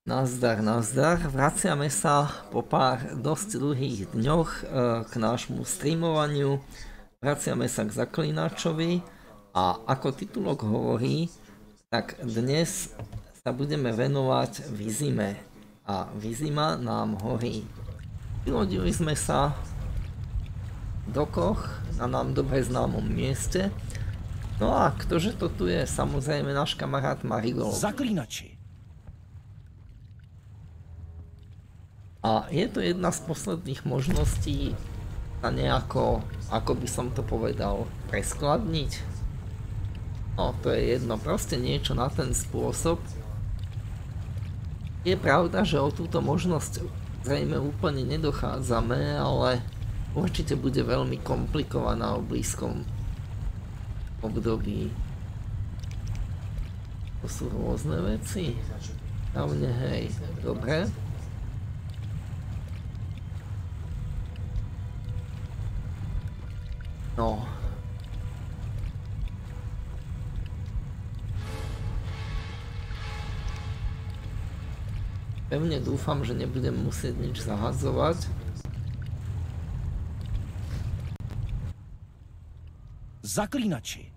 Nazdar, nazdar. Vraciame sa po pár dosť dlhých dňoch k nášmu streamovaniu. Vraciame sa k Zaklínačovi a ako titulok hovorí, tak dnes sa budeme venovať Vizime. A Vizima nám horí. Vylodili sme sa do Koch na nám dobre známom mieste. No a ktože to tu je? Samozrejme náš kamarát Marigold. Zaklínači. A je to jedna z posledných možností na nejako, ako by som to povedal, preskladniť. No, to je jedno, proste niečo na ten spôsob. Je pravda, že o túto možnosť zrejme úplne nedochádzame, ale určite bude veľmi komplikovaná v blízkom období. To sú rôzne veci. Hlavne, hej, dobre. No. Pevne dúfam, že nebudem musieť nič zahadzovať. Zaklínači.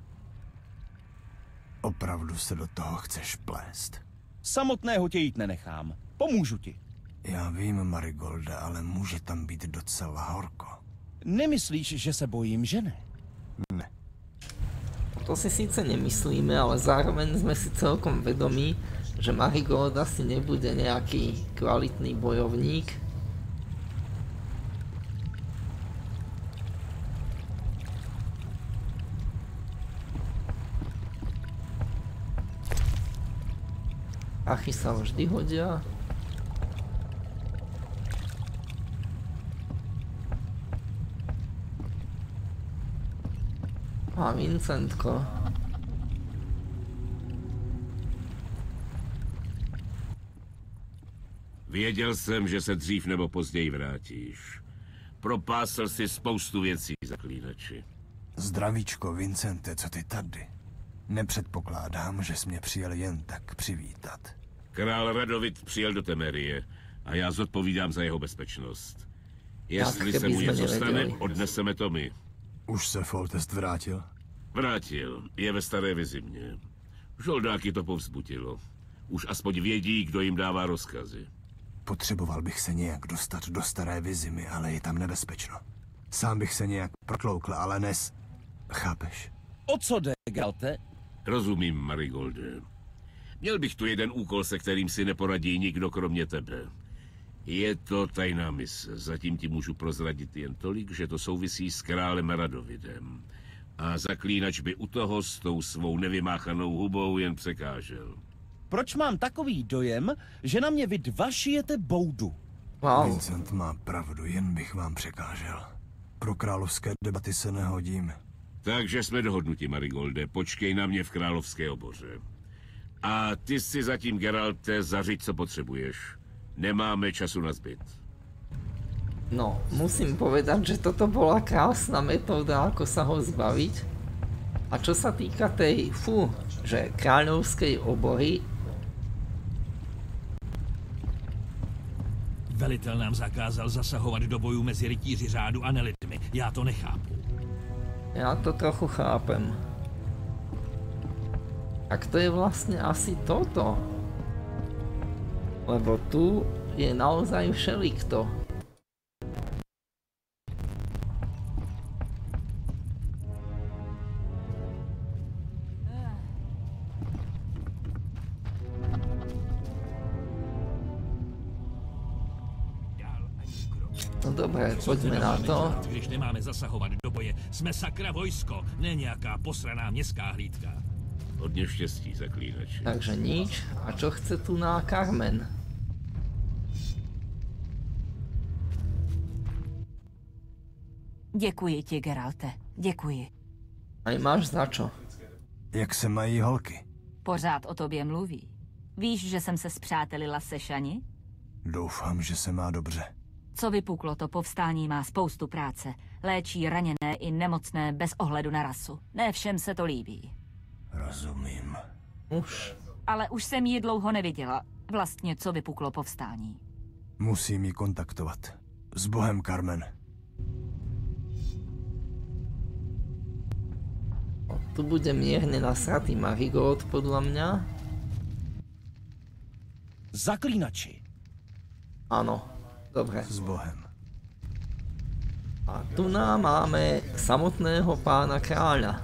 Opravdu se do toho chceš plést? Samotného tě jít nenechám. Pomůžu ti. Já vím, Marigolde, ale může tam být docela horko. Nemyslíš, že se bojím, že ne? Ne. To si síce nemyslíme, ale zároveň sme si celkom vedomí, že Marigold asi nebude nejaký kvalitný bojovník. Achy sa vždy hodia. A Vincentko. Věděl jsem, že se dřív nebo později vrátíš. Propásl si spoustu věcí, Zaklínači. Zdravíčko, Vincente, co ty tady? Nepředpokládám, že jsi mě přijel jen tak přivítat. Král Radovid přijel do Temerie a já zodpovídám za jeho bezpečnost. Jestli se mu něco stane, odneseme to my. Už se Foltest vrátil? Vrátil. Je ve Staré Vizimě. Žoldáky to povzbudilo. Už aspoň vědí, kdo jim dává rozkazy. Potřeboval bych se nějak dostat do Staré Vizimy, ale je tam nebezpečno. Sám bych se nějak protloukl, ale nes... Chápeš? O co jde, Galte? Rozumím, Marigolde. Měl bych tu jeden úkol, se kterým si neporadí nikdo kromě tebe. Je to tajná mise. Zatím ti můžu prozradit jen tolik, že to souvisí s králem Radovidem. A Zaklínač by u toho s tou svou nevymáchanou hubou jen překážel. Proč mám takový dojem, že na mě vy dva šijete boudu? Wow. Vincent má pravdu, jen bych vám překážel. Pro královské debaty se nehodím. Takže jsme dohodnuti, Marigolde. Počkej na mě v královské oboře. A ty si zatím, Geralte, zařiď, co potřebuješ. Nemáme času na zbyt. No, musím povedať, že toto bola krásna metóda, ako sa ho zbaviť. A čo sa týka tej, že kráľovskej obory... Velitel nám zakázal zasahovat do bojů mezi rytíři řádu a nelidmi. Já to nechápu. Ja to trochu chápem. Tak to je vlastne asi toto. Lebo tu je naozaj všelikto. No dobré, poďme na to. Když nemáme zasahovat do boje, jsme sakra vojsko, ne nějaká posraná městská hlídka. Hodně štěstí, Zaklínači. Takže nič. A čo chce tu na Carmen? Děkuji ti, Geralte. Děkuji. Aj máš za čo? Jak se mají holky? Pořád o tobě mluví. Víš, že jsem se spřátelila se Šani? Doufám, že se má dobře. Co vypuklo, to povstání má spoustu práce. Léčí raněné i nemocné bez ohledu na rasu. Ne všem se to líbí. Rozumím. Už. Ale už jsem ji dlouho neviděla. Vlastně, co vypuklo povstání. Musím ji kontaktovat. S Bohem, Carmen. Tu bude mierne nasratý Marigold, podľa mňa. Zaklínači. Áno, dobre. S Bohem. A tu nám máme samotného pána kráľa.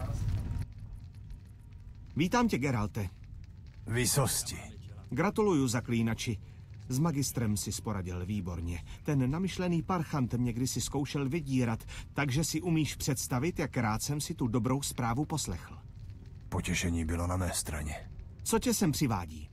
Vítám tě, Geralte. Výsosti. Gratuluju, zaklínači. S magistrem si sporadil výborně. Ten namyšlený parchant mě kdysi zkoušel vydírat, takže si umíš představit, jak rád jsem si tu dobrou zprávu poslechl. Potěšení bylo na mé straně. Co tě sem přivádí?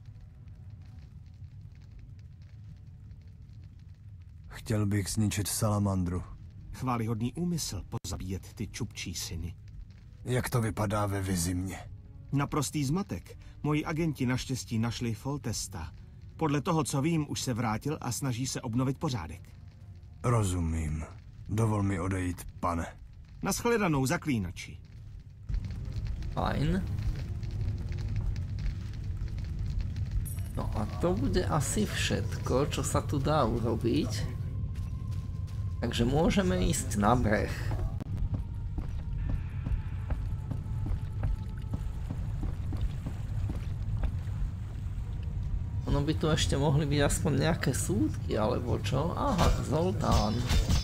Chtěl bych zničit salamandru. Chvályhodný úmysl pozabíjet ty čupčí syny. Jak to vypadá ve Vizimě? Naprostý zmatek. Moji agenti naštěstí našli Foltesta. Podle toho, co vím, už se vrátil a snaží se obnovit pořádek. Rozumím. Dovol mi odejít, pane. Naschledanou, zaklínači. Fajn. No a to bude asi všetko, čo sa tu dá urobiť. Takže môžeme ísť na breh. Ono by tu ešte mohli byť aspoň nejaké súdky, alebo čo? Aha, Zoltán.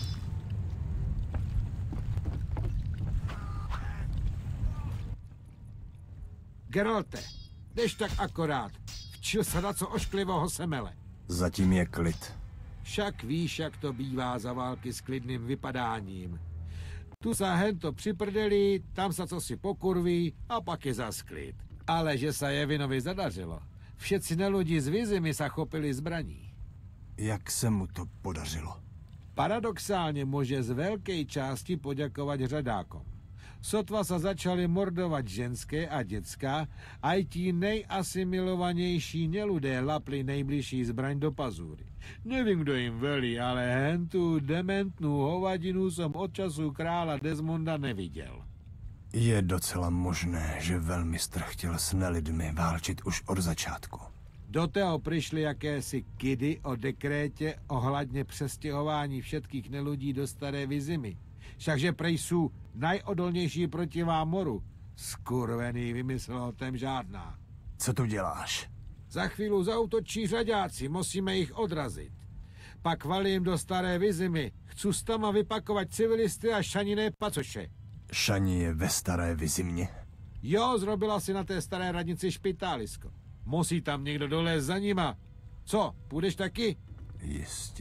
Geralte, jdeš tak akorát. Včil se na co ošklivého semele. Zatím je klid. Však víš, jak to bývá za války s klidným vypadáním. Tu sa hento připrdeli, tam sa co si pokurví a pak je zas klid. Ale že sa Jevinovi zadařilo. Všetci neludi z Vizimy sa chopili zbraní. Jak se mu to podařilo? Paradoxálně může z velké části poděkovat řadákom. Sotva sa začali mordovat ženské a dětská, aj tí nejasimilovanější neludé lapli nejbližší zbraň do pazúry. Nevím, kdo jim velí, ale hentu dementnú hovadinu som od času krála Desmonda neviděl. Je docela možné, že velmistr chtěl s nelidmi válčit už od začátku. Do toho prišli jakési kidy o dekrétě ohledně přestěhování všetkých neludí do Staré Vizimy. Všakže prej sú najodolnější proti vámoru. Skurvený vymyslel o tom žádná. Co tu děláš? Za chvíli zaútočí řaďáci, musíme ich odrazit. Pak valím do Staré Vizimy. Chcu s tama vypakovat civilisty a šaniné pacoše. Šani je ve Staré Vizimě? Jo, zrobila si na té staré radnici špitálisko. Musí tam někdo dolézt za nima. Co, půjdeš taky? Jistě.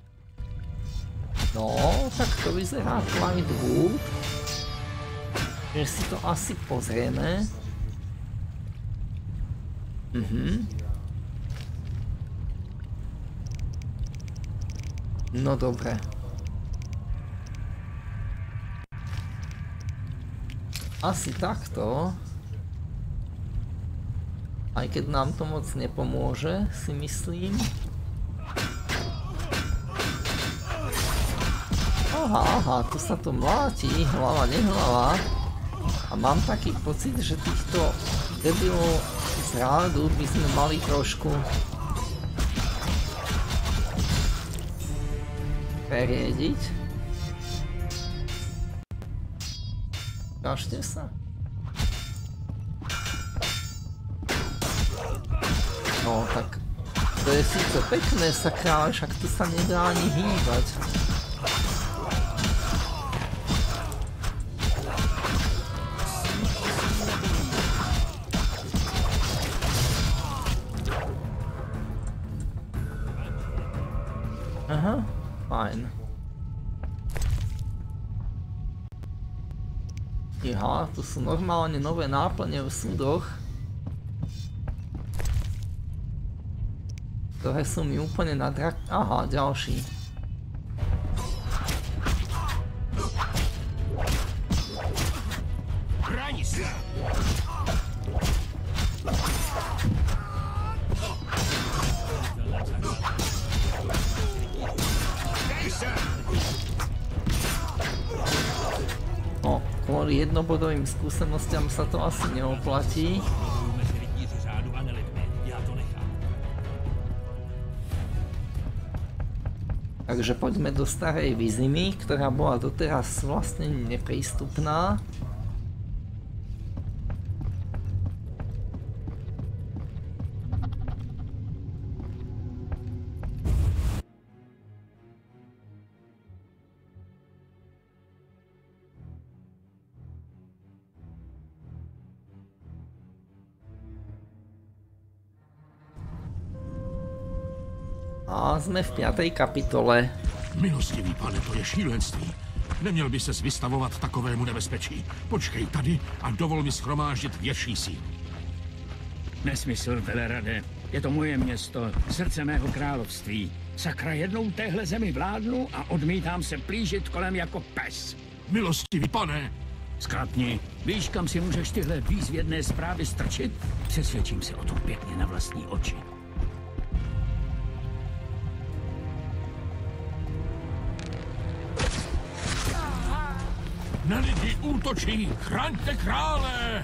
No, tak to vyzerá Lightwood. Že si to asi pozrieme. No dobre. Asi takto. Aj keď nám to moc nepomôže, si myslím. Aha, tu sa to mláti, hlava, nehlava. A mám taký pocit, že týchto debilov z rádu by sme mali trošku preriediť. Ukážte sa. No tak to je síce pekné, sakra, však tu sa nedá ani hýbať. Aha, fajn. Aha, tu sú normálne nové náplne v súdoch, ktoré sú mi úplne nadrak... Aha, ďalší. No, kvôli jednobodovým skúsenostiam sa to asi neoplatí. Takže poďme do starej Vizimy, ktorá bola doteraz vlastne neprístupná. A jsme v 5. kapitole. Milostivý pane, to je šílenství. Neměl by ses vystavovat takovému nebezpečí. Počkej tady a dovol mi shromáždit větší sílu. Nesmysl, Velerade. Je to moje město, srdce mého království. Sakra, jednou téhle zemi vládnu a odmítám se plížit kolem jako pes. Milostivý pane! Sklapni, víš, kam si můžeš tyhle výzvědné zprávy strčit? Přesvědčím se o tom pěkně na vlastní oči. Na lidi útočí! Chraňte krále!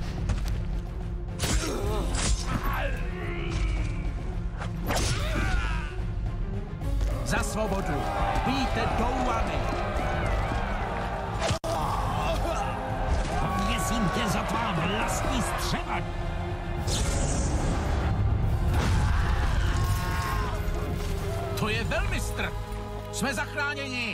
Za svobodu! Bíjte douany! Pověsím tě za tvá vlastní střeva! To je velmistr! Jsme zachráněni!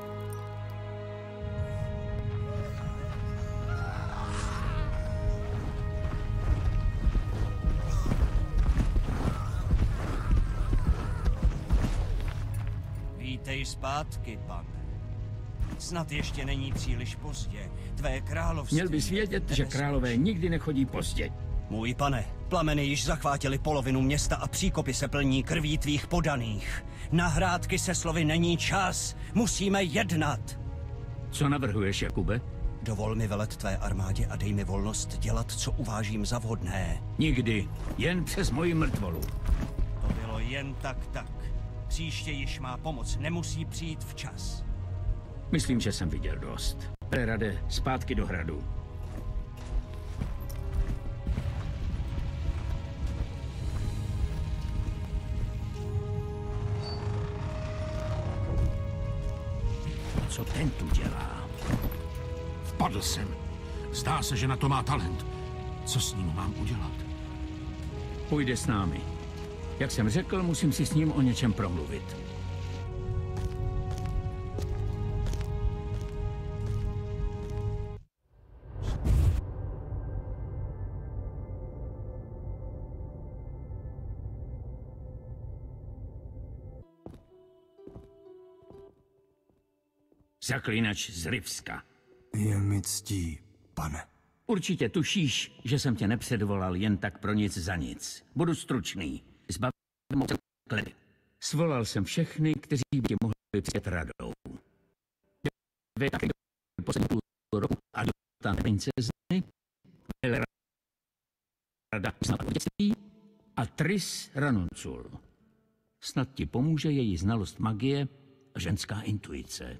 Vítej zpátky, pane. Snad ještě není příliš pozdě. Tvé království... Měl bys vědět, že králové nikdy nechodí pozdě. Můj pane, plameny již zachvátily polovinu města a příkopy se plní krví tvých podaných. Na hrádky se slovy není čas. Musíme jednat. Co navrhuješ, Jakube? Dovol mi velet tvé armádě a dej mi volnost dělat, co uvážím za vhodné. Nikdy. Jen přes moji mrtvolu. To bylo jen tak. Příště již má pomoc nemusí přijít včas. Myslím, že jsem viděl dost. Velerade, zpátky do hradu. Co ten tu dělá? Vpadl jsem. Zdá se, že na to má talent. Co s ním mám udělat? Půjde s námi. Jak jsem řekl, musím si s ním o něčem promluvit. Zaklínač z Rivska. Je mi ctí, pane. Určitě tušíš, že jsem tě nepředvolal jen tak pro nic za nic. Budu stručný. Zbavím se kledy. Svolal jsem všechny, kteří by ti mohli přijet radou. Dvě taky poslední půl roku a tam princezny, Rada znala dětství a Tris Ranuncul. Snad ti pomůže její znalost magie a ženská intuice.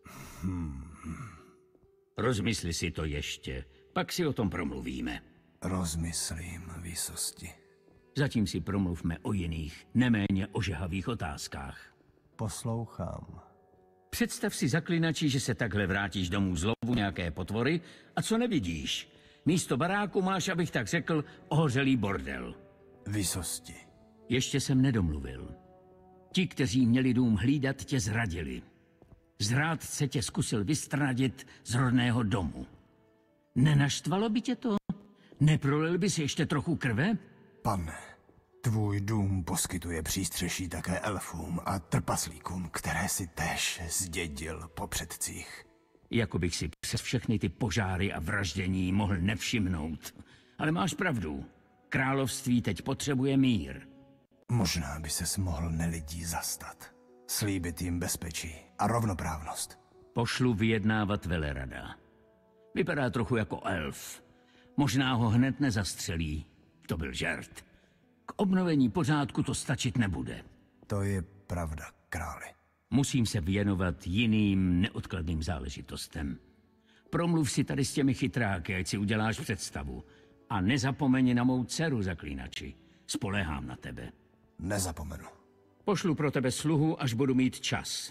Rozmysli si to ještě, pak si o tom promluvíme. Rozmyslím, výsosti. Zatím si promluvme o jiných, neméně ožehavých otázkách. Poslouchám. Představ si, zaklinači, že se takhle vrátíš domů z lovu nějaké potvory a co nevidíš? Místo baráku máš, abych tak řekl, ohořelý bordel. Výsosti. Ještě jsem nedomluvil. Ti, kteří měli dům hlídat, tě zradili. Zrádce tě zkusil vystrnadit z rodného domu. Nenaštvalo by tě to? Neprolil bys ještě trochu krve? Pane, tvůj dům poskytuje přístřeší také elfům a trpaslíkům, které si též zdědil po předcích. Jako bych si přes všechny ty požáry a vraždění mohl nevšimnout. Ale máš pravdu. Království teď potřebuje mír. Možná by ses mohl nelidí zastat. Slíbit jim bezpečí a rovnoprávnost. Pošlu vyjednávat Velerada. Vypadá trochu jako elf. Možná ho hned nezastřelí. To byl žert. K obnovení pořádku to stačit nebude. To je pravda, králi. Musím se věnovat jiným neodkladným záležitostem. Promluv si tady s těmi chytráky, ať si uděláš představu. A nezapomeň na mou dceru, zaklínači. Spoléhám na tebe. Nezapomenu. Pošlu pro tebe sluhu, až budu mít čas.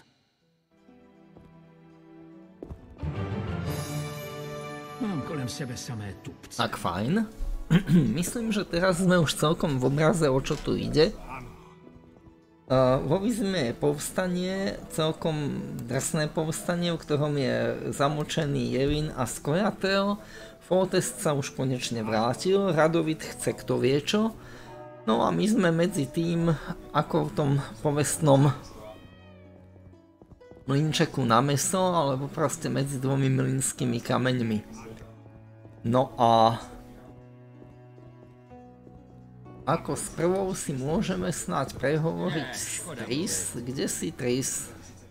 Mám kolem sebe samé tupce. Tak fajn. Myslím, že teraz sme už celkom v obraze, o čo tu ide. Vo Vizime je povstanie, celkom drsné povstanie, v ktorom je zamočený Yevin a Skojatel. Foltest sa už konečne vrátil, Radovid chce kto vie čo. No a my sme medzi tým, ako v tom povestnom mlynčeku na meso, alebo proste medzi dvomi mlynskými kameňmi. No a ako s prvou si môžeme snáď prehovoriť s Triss. Kde si, Triss?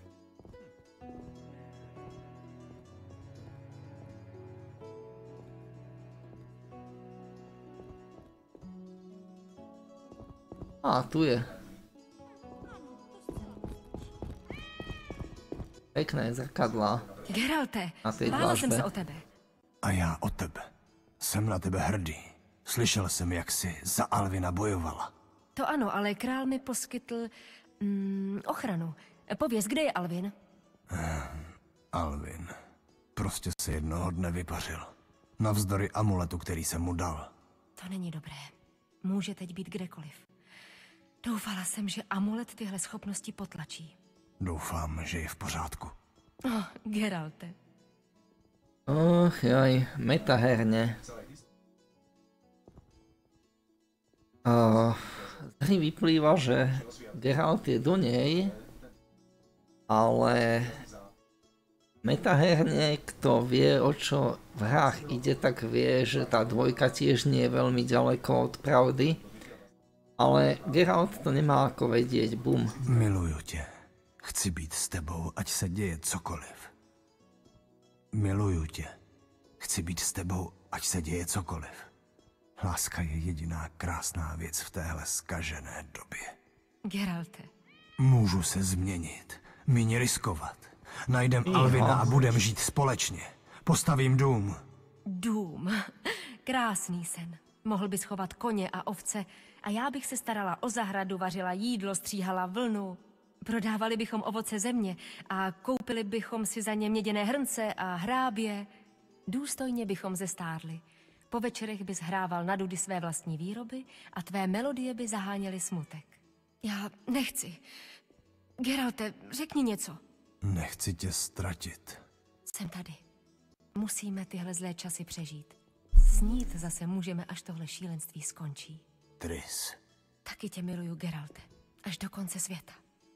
Á, tu je. Pekné zrkadlá. Geralte, na tej bála jsem dlažbe. se o tebe. A já o tebe. Jsem na tebe hrdý. Slyšel jsem, jak jsi za Alvina bojovala. To ano, ale král mi poskytl ochranu. Pověz, kde je Alvin? Alvin. Prostě se jednoho dne vypařil. Navzdory amuletu, který jsem mu dal. To není dobré. Může teď být kdekoliv. Doufala jsem, že amulet tyhle schopnosti potlačí. Doufám, že je v pořádku. Oh, Geralte. Och jaj, metaherne. Z hry vyplýva, že Geralt je do nej, ale metaherne, kto vie, o čo v hrách ide, tak vie, že tá dvojka tiež nie je veľmi ďaleko od pravdy. Ale Geralt to nemá ako vedieť, bum. Miluju tě. Chci být s tebou, ať se děje cokoliv. Miluju tě. Chci být s tebou, ať se děje cokoliv. Láska je jediná krásná věc v téhle zkažené době. Geralte. Můžu se změnit. Míň riskovat. Najdem Alvina a budem žít společně. Postavím dům. Dům. Krásný sen. Mohl bys chovat koně a ovce a já bych se starala o zahradu, vařila jídlo, stříhala vlnu. Prodávali bychom ovoce země a koupili bychom si za ně měděné hrnce a hrábě. Důstojně bychom zestárli. Po večerech bys hrával na dudy své vlastní výroby a tvé melodie by zaháněly smutek. Já nechci. Geralte, řekni něco. Nechci tě ztratit. Jsem tady. Musíme tyhle zlé časy přežít. Snít zase můžeme, až tohle šílenství skončí. Triss. Taky tě miluju, Geralte. Až do konce světa.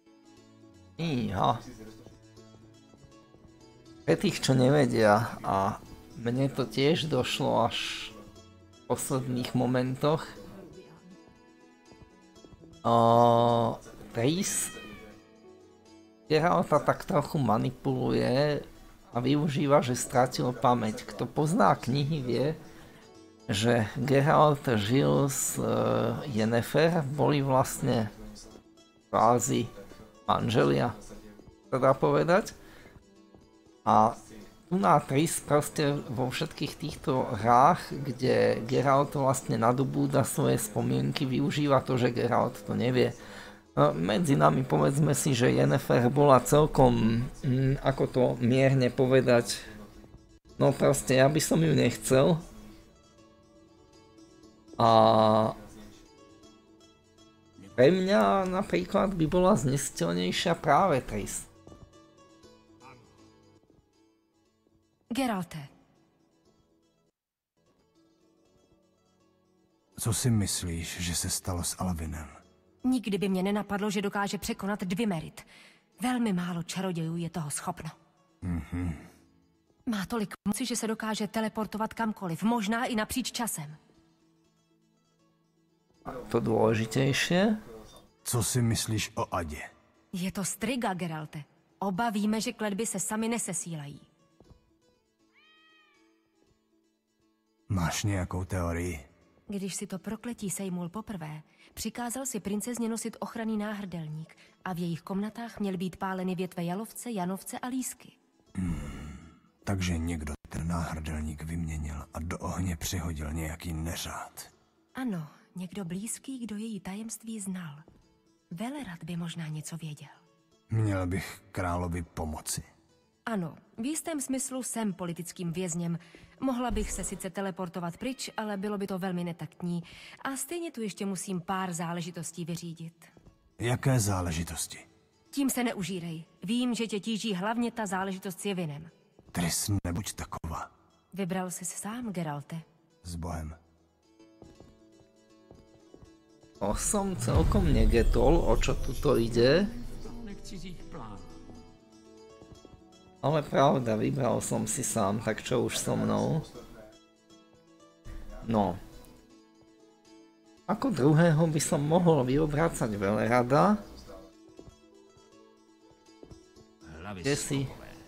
Iha. Pre tých, čo nevedia, a mne to tiež došlo až v posledných momentoch. Triss Geralta tak trochu manipuluje a využíva, že stratil pamäť. Kto pozná knihy, vie, že Geralt žil s Yennefer, boli vlastne kvázi manželia, to dá povedať. A tu na Triss proste vo všetkých týchto hrách, kde Geralt vlastne nadobúda svoje spomienky, využíva to, že Geralt to nevie. Medzi nami povedzme si, že Yennefer bola celkom, ako to mierne povedať, no proste ja by som ju nechcel. A pre mňa napríklad by bola znesiteľnejšia práve Triss. Geralte. Co si myslíš, že se stalo s Alvinem? Nikdy by mě nenapadlo, že dokáže překonat Dvimerit. Velmi málo čarodějů je toho schopno. Má tolik moci, že se dokáže teleportovat kamkoliv, možná i napříč časem. A to dôležitejšie? Co si myslíš o Adě? Je to Striga, Geralte. Oba víme, že kletby se sami nesesílají. Máš nějakou teorii? Když si to prokletí sejmul poprvé, přikázal si princezně nosit ochranný náhrdelník a v jejich komnatách měly být páleny větve jalovce, janovce a lísky. Takže někdo ten náhrdelník vyměnil a do ohně přihodil nějaký neřád. Ano, někdo blízký, kdo její tajemství znal. Velerad by možná něco věděl. Měl bych královi pomoci. Ano, v jistém smyslu jsem politickým vězněm. Mohla bych se sice teleportovat pryč, ale bylo by to velmi netaktní. A stejně tu ještě musím pár záležitostí vyřídit. Jaké záležitosti? Tím se neužírej. Vím, že tě tíží hlavně ta záležitost s Jevinem. Tris, nebuď taková. Vybral jsi sám, Geralte. S Bohem. Som celkom negetol, o čo tuto ide. Ale pravda, vybral som si sám, tak čo už so mnou. No. Ako druhého by som mohol vyobrácať Velerada. Kde si?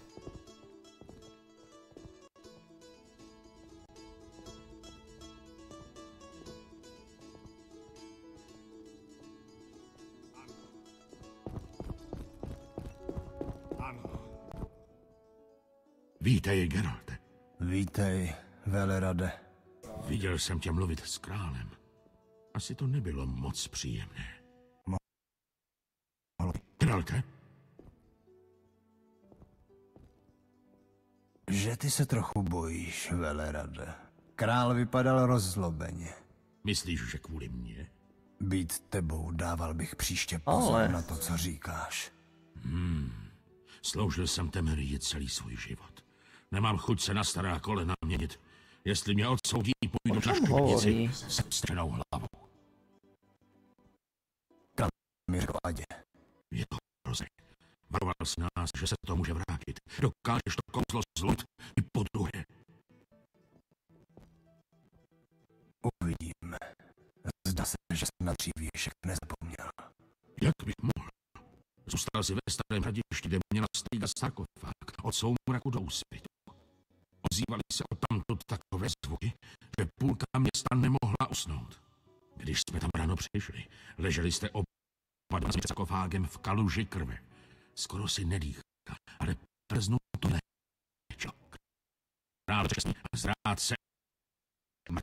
Vítej, Geralte. Vítej, Velerade. Viděl jsem tě mluvit s králem. Asi to nebylo moc příjemné. Geralte? Že ty se trochu bojíš, Velerade. Král vypadal rozzlobeně. Myslíš, že kvůli mně? Být tebou dával bych příště pozor na to, co říkáš. Sloužil jsem Temerii celý svůj život. Nemám chuť se na stará kolena měnit. Jestli mě odsoudí, půjdu na škrtnici se vstřenou hlavou. Král mi řekl Adě. Je to hrozné. Varoval si nás, že se to může vrátit. Dokážeš to kouzlo zlut i podruhé. Uvidíme. Zdá se, že jsem na dřívějšek nezapomněl. Jak bych mohl? Zůstal si ve starém hradišti, kde měla Striga sarkofág od soumraku do úsvitu. Ozývaly se odtamtud takové zvuky, že půlka města nemohla usnout. Když jsme tam ráno přišli, leželi jste oba dva s sarkofágem v kaluži krve. Skoro si nedýchal, ale prznu to léčil. Král čestný a zrádce matý.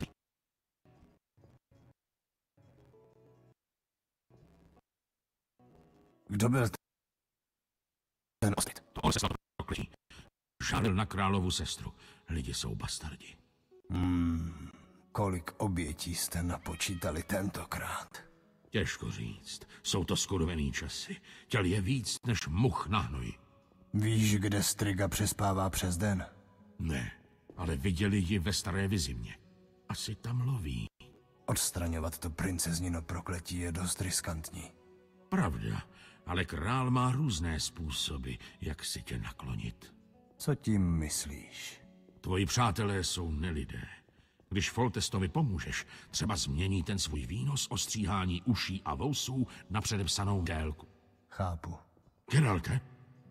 Kdo byl ten ostřed? To on se snad prokletí. Žádil na královu sestru. Lidi jsou bastardi. Kolik obětí jste napočítali tentokrát? Těžko říct. Jsou to skurvený časy. Těl je víc než much na hnoj. Víš, kde Striga přespává přes den? Ne, ale viděli ji ve staré vizimě. Asi tam loví. Odstraňovat to princeznino prokletí je dost riskantní. Pravda, ale král má různé způsoby, jak si tě naklonit. Co tím myslíš? Tvoji přátelé jsou nelidé. Když Foltestovi pomůžeš, třeba změní ten svůj výnos o stříhání uší a vousů na předepsanou délku. Chápu. Geralte?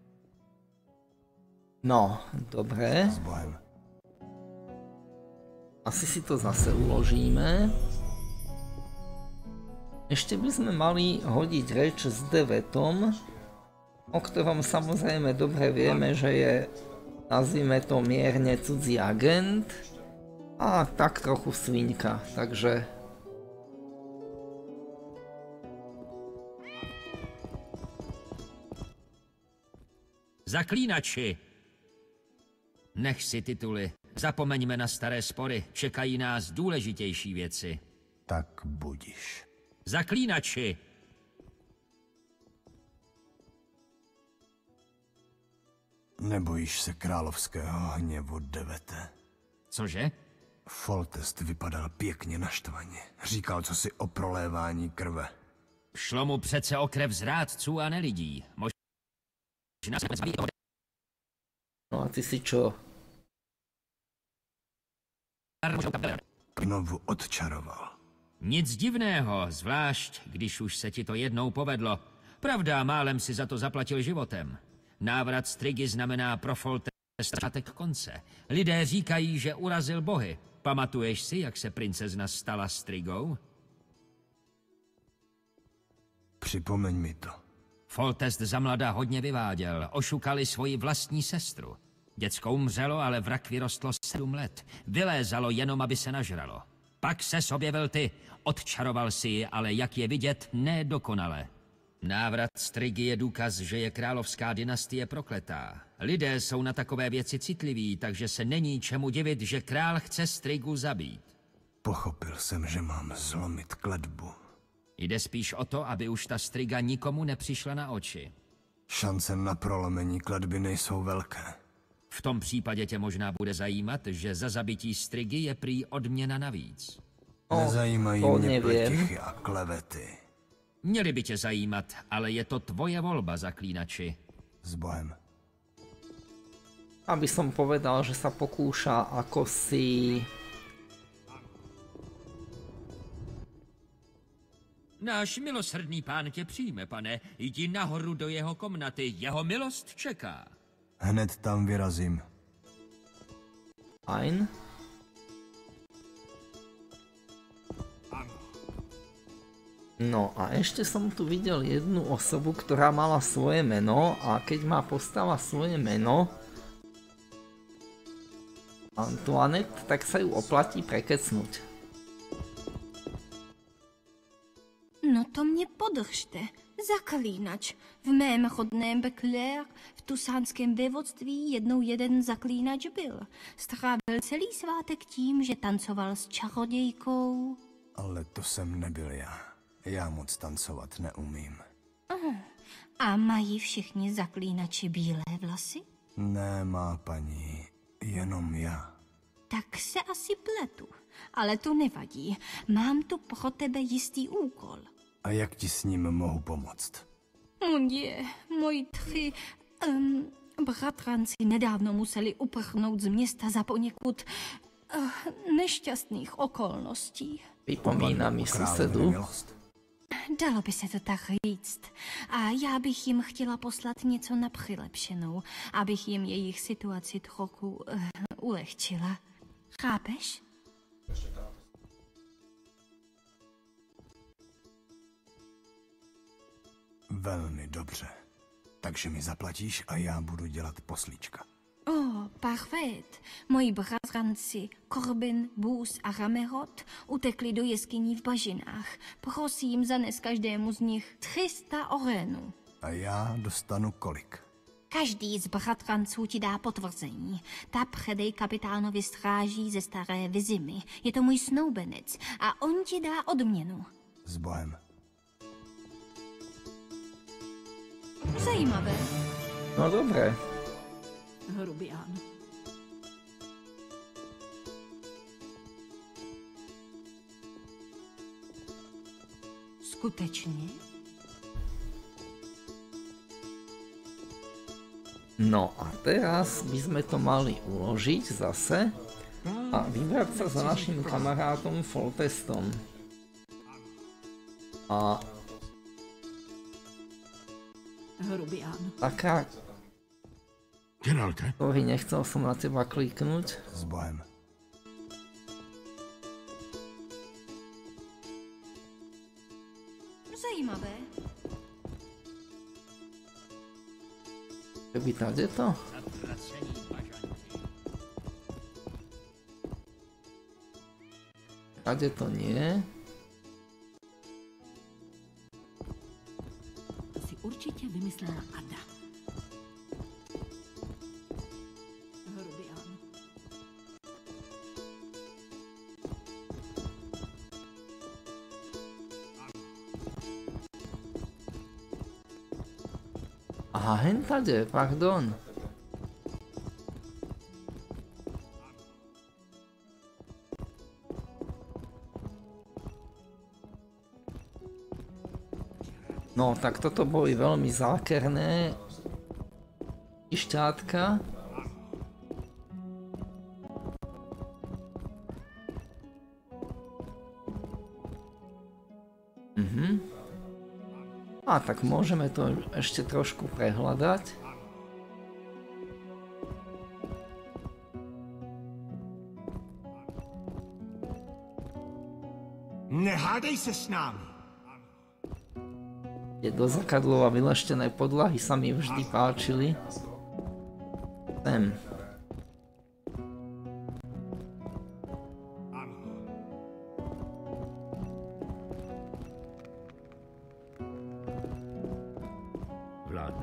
No, dobré. S Bohem. Asi si to zase uložíme. Ešte by sme mali hodiť reč s Devetom, o ktorom samozrejme dobre vieme, že je, nazvime to mierne, cudzí agent a tak trochu svinka, takže... Zaklínači! Nech si tituly. Zapomeňme na staré spory. Čekají nás důležitější věci. Tak budiš. Zaklínači! Nebojíš se královského hněvu, Devete? Cože? Foltest vypadal pěkně naštvaně. Říkal cosi o prolévání krve. Šlo mu přece o krev zrádců a nelidí. Možná se zbaví toho. No a ty si čo? Znovu odčaroval. Nic divného, zvlášť, když už se ti to jednou povedlo. Pravda, málem si za to zaplatil životem. Návrat Strigy znamená pro Foltest začátek konce. Lidé říkají, že urazil bohy. Pamatuješ si, jak se princezna stala Strigou? Připomeň mi to. Foltest zamlada hodně vyváděl. Ošukali svoji vlastní sestru. Děcko umřelo, ale v rakvi rostlo 7 let. Vylézalo jenom, aby se nažralo. Pak se objevil ty. Odčaroval si ji, ale jak je vidět, ne dokonale. Návrat Strigy je důkaz, že je královská dynastie prokletá. Lidé jsou na takové věci citliví, takže se není čemu divit, že král chce Strigu zabít. Pochopil jsem, že mám zlomit kletbu. Jde spíš o to, aby už ta Striga nikomu nepřišla na oči. Šance na prolomení kletby nejsou velké. V tom případě tě možná bude zajímat, že za zabití Strigy je prý odměna navíc. Nezajímají mě pletichy a klevety. Měly by tě zajímat, ale je to tvoje volba, zaklínači. S Bohem. Aby som povedal, že sa pokúša ako si... Náš milosrdný pán tě přijme, pane. Jdi nahoru do jeho komnaty. Jeho milost čeká. Hned tam vyrazím. Fajn. No a ešte som tu videl jednu osobu, ktorá mala svoje meno a keď má postava svoje meno Antoinette, tak sa ju oplatí prekecnúť. No to mě podržte, zaklínač. V mém rodném Beclair v tusánském vévodství jednou jeden zaklínač byl. Strávil celý svátek tím, že tancoval s čarodějkou. Ale to jsem nebyl já. Já moc tancovat neumím. A mají všichni zaklínači bílé vlasy? Ne, má paní, jenom já. Tak se asi pletu, ale to nevadí. Mám tu pro tebe jistý úkol. A jak ti s ním mohu pomoct? Moji tři bratranci nedávno museli uprchnout z města za poněkud nešťastných okolností. Připomíná mi susedu. Dalo by se to tak říct. A já bych jim chtěla poslat něco na přilepšenou, abych jim jejich situaci trochu ulehčila. Chápeš? Velmi dobře. Takže mi zaplatíš a já budu dělat poslíčka. Parfait. Moji bratranci Corbin, Bůz a Ramerot utekli do jeskyní v bažinách. Prosím, zanes každému z nich 300 orenů. A já dostanu kolik? Každý z bratranců ti dá potvrzení. Ta předej kapitánovi stráží ze staré Vizimy. Je to můj snoubenec a on ti dá odměnu. S Bohem. Zajímavé. No dobré. Hrubián. Skutečně? No a teraz by sme to mali uložiť zase a vybrať sa za našim kamarátom Foltestom. A Hrubián. taká... Geralte? Sorry, nechcel som na teba kliknúť. S Bohem. Zajímavé. Keby tady to? Tady to nie. To si určitě vymyslela Ada. Hrubián. Aha, hen tady, pardon. No, tak toto boli veľmi zákerné išťátka. A tak môžeme to ešte trošku prehľadať. Nehádej se s námi. Tie do zakadlov a vyleštené podlahy sa mi vždy páčili. Sem.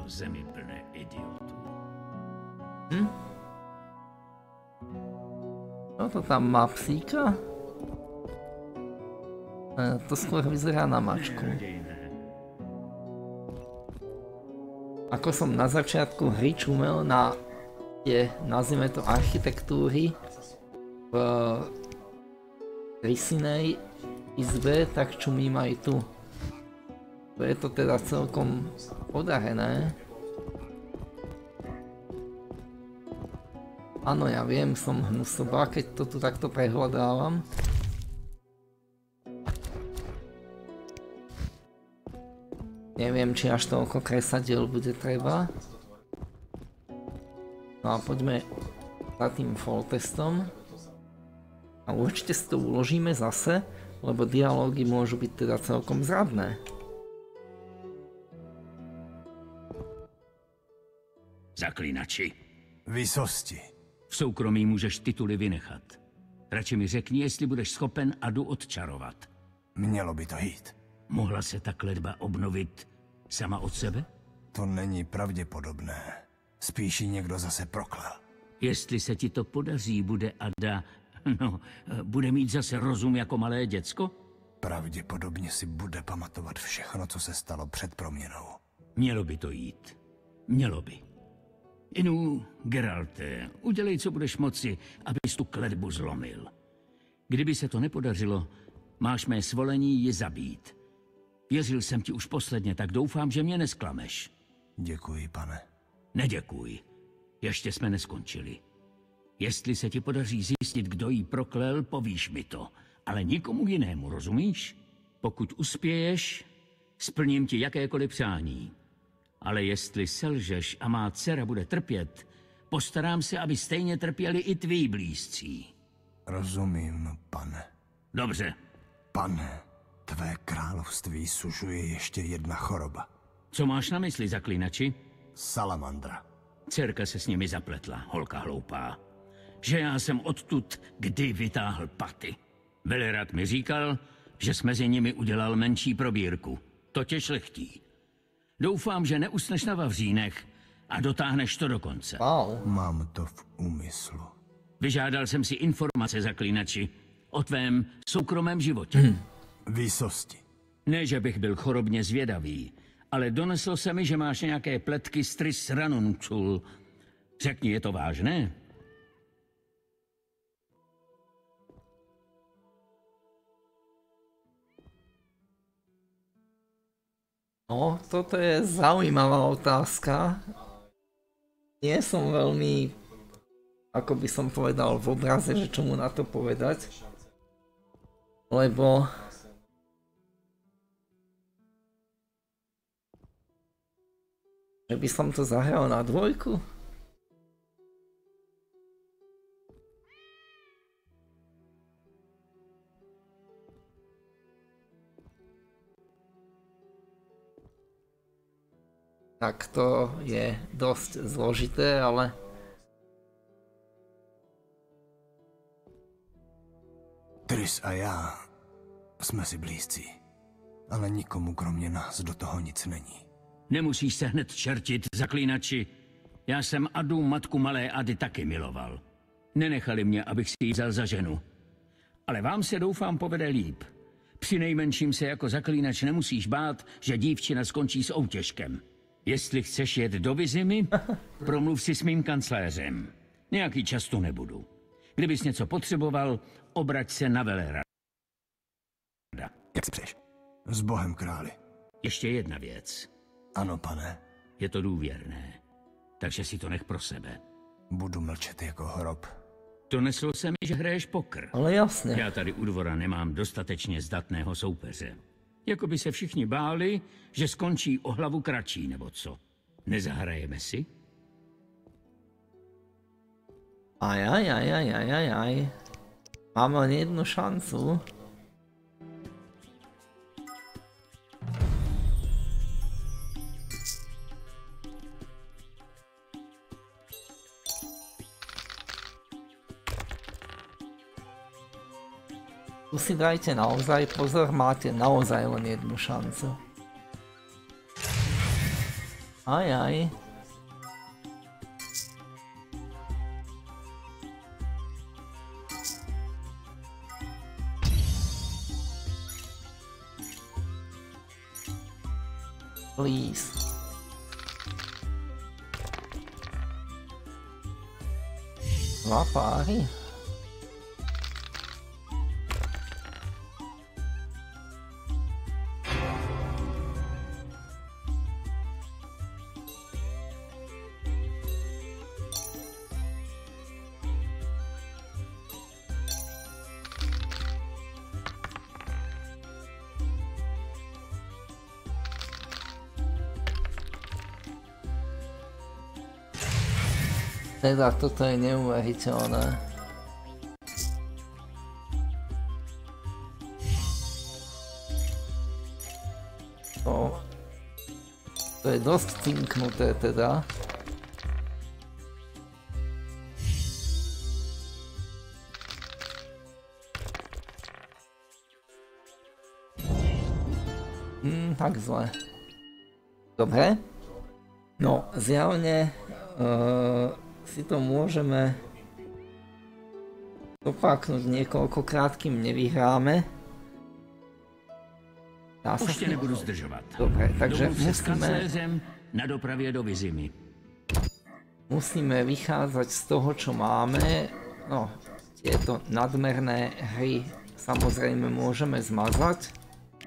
v zemi plné idiotů. No to tam má psíka? To skôr vyzerá na mačku. Ako som na začiatku hry čumel na tie, nazvime to, architektúry v Rysinej izbe, tak čumím aj tu. To je to teda celkom podarené. Áno, ja viem, som hnusoba, keď to tu takto prehľadávam. Neviem, či až toľko kresadiel bude treba. No a poďme za tým Foltestom. A určite si to uložíme zase, lebo dialógy môžu byť teda celkom zradné. Zaklínači. Vysosti. V soukromí můžeš tituly vynechat. Radši mi řekni, jestli budeš schopen Adu odčarovat. Mělo by to jít. Mohla se ta kletba obnovit sama od sebe? To není pravděpodobné. Spíš ji někdo zase proklel. Jestli se ti to podaří, bude Ada... bude mít zase rozum jako malé děcko? Pravděpodobně si bude pamatovat všechno, co se stalo před proměnou. Mělo by to jít. Mělo by. Inu, Geralte, udělej, co budeš moci, abys tu kletbu zlomil. Kdyby se to nepodařilo, máš mé svolení ji zabít. Věřil jsem ti už posledně, tak doufám, že mě nesklameš. Děkuji, pane. Neděkuj. Ještě jsme neskončili. Jestli se ti podaří zjistit, kdo jí proklel, povíš mi to. Ale nikomu jinému, rozumíš? Pokud uspěješ, splním ti jakékoliv přání. Ale jestli selžeš a má dcera bude trpět, postarám se, aby stejně trpěli i tví blízcí. Rozumím, pane. Dobře. Pane, tvé království sužuje ještě jedna choroba. Co máš na mysli, zaklínači? Salamandra. Dcerka se s nimi zapletla, holka hloupá. Že já jsem odtud kdy vytáhl paty. Velerat mi říkal, že jsi mezi nimi udělal menší probírku. To tě šlechtí. Doufám, že neusneš na vavřínech a dotáhneš to do konce. Wow. Mám to v úmyslu. Vyžádal jsem si informace, zaklínači, o tvém soukromém životě. Výsosti. Ne, že bych byl chorobně zvědavý, ale doneslo se mi, že máš nějaké pletky s Tris Ranuncul. Řekni, je to vážné? No, toto je zaujímavá otázka. Nie som veľmi, ako by som povedal, v obraze, že čo mu na to povedať. Lebo že by som to zahral na dvojku? Tak to je dosť zložité, ale Tris a já jsme si blízcí, ale nikomu kromě nás do toho nic není. Nemusíš se hned čertit, zaklínači. Já jsem Adu, matku malé Ady, taky miloval. Nenechali mě, abych si ji vzal za ženu. Ale vám se doufám povede líp. Přinejmenším se jako zaklínač nemusíš bát, že dívčina skončí s outěžkem. Jestli chceš jet do Vizimy, promluv si s mým kancléřem. Nějaký čas tu nebudu. Kdybys něco potřeboval, obrať se na Velerada. Jak si přeješ? S Bohem, králi. Ještě jedna věc. Ano, pane. Je to důvěrné, takže si to nech pro sebe. Budu mlčet jako hrob. Doneslo se mi, že hraješ pokr. Ale jasně. Já tady u dvora nemám dostatečně zdatného soupeře. Jako by se všichni báli, že skončí o hlavu kratší, nebo co. Nezahrajeme si? Aj. Máme len jednu šancu. Tu si dajte naozaj pozor, máte naozaj len jednu šancu. Aj. Please. Dva páry. Teda toto je neuveriteľné. To je dosť cinknuté teda. Tak zle. Dobre. No, zjavne si to môžeme dopáknuť niekoľkokrát, kým nevyhráme. Už tě nebudu zdržovat. Dobre, takže Domluv se s kancléřem na dopravě do Vizimy. Musíme vychádzať z toho, čo máme. No, tieto nadmerné hry samozrejme môžeme zmazať.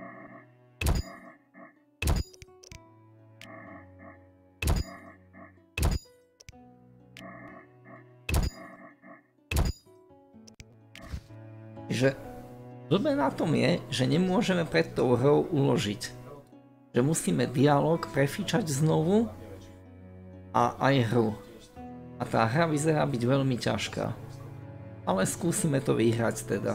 Že blbé na tom je, že nemôžeme pred tou hrou uložiť. Že musíme dialog prefíčať znovu a aj hru. A tá hra vyzerá byť veľmi ťažká. Ale skúsime to vyhrať teda.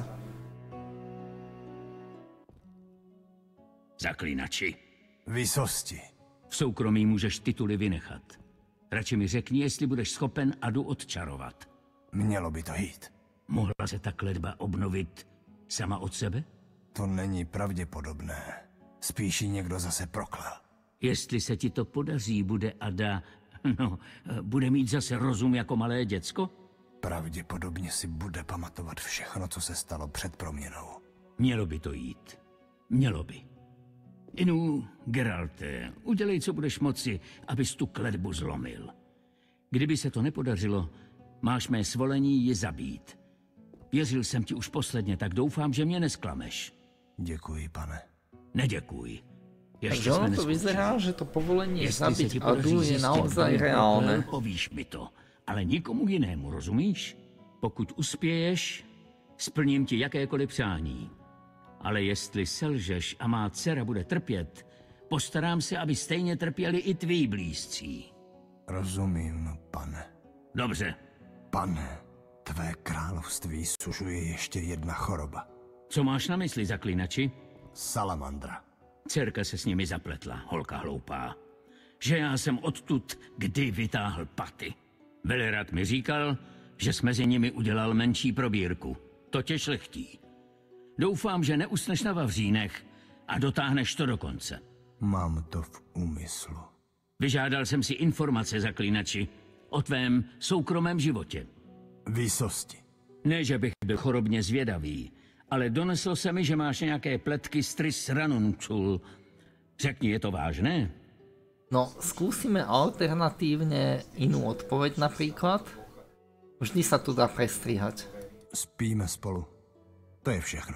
Zaklínači. Vysosti. V soukromí můžeš tituly vynechat. Radši mi řekni, jestli budeš schopen Adu odčarovat. Mělo by to jít. Mohla se ta kletba obnovit sama od sebe? To není pravděpodobné. Spíš ji někdo zase proklel. Jestli se ti to podaří, bude Ada... bude mít zase rozum jako malé děcko? Pravděpodobně si bude pamatovat všechno, co se stalo před proměnou. Mělo by to jít. Mělo by. Inu, Geralte, udělej, co budeš moci, abys tu kletbu zlomil. Kdyby se to nepodařilo, máš mé svolení ji zabít. Věřil jsem ti už posledně, tak doufám, že mě nesklameš. Děkuji, pane. Neděkuj. Takže ono to vyzerá, že to povolenie zabiť Adu je naozaj reálne. Povíš mi to, ale nikomu jinému, rozumíš? Pokud uspěješ, splním ti jakékoliv přání. Ale jestli selžeš a má dcera bude trpět, postarám se, aby stejně trpěli i tví blízcí. Rozumím, pane. Dobře. Pane, tvé království sužuje ještě jedna choroba. Co máš na mysli, zaklínači? Salamandra. Dcerka se s nimi zapletla, holka hloupá. Že já jsem odtud kdy vytáhl paty. Velerad mi říkal, že jsi mezi nimi udělal menší probírku. To tě šlechtí. Doufám, že neusneš na vavřínech a dotáhneš to do konce. Mám to v úmyslu. Vyžádal jsem si informace, zaklínači, o tvém soukromém životě. Výsosti. Ne, že bych byl chorobně zvědavý, ale doneslo se mi, že máš nějaké pletky z Tris Ranuncul. Řekni, je to vážné? No, skúsime alternatívne inú odpoveď napríklad. Vždy sa tu dá prestrihať. Spíme spolu. To je všechno.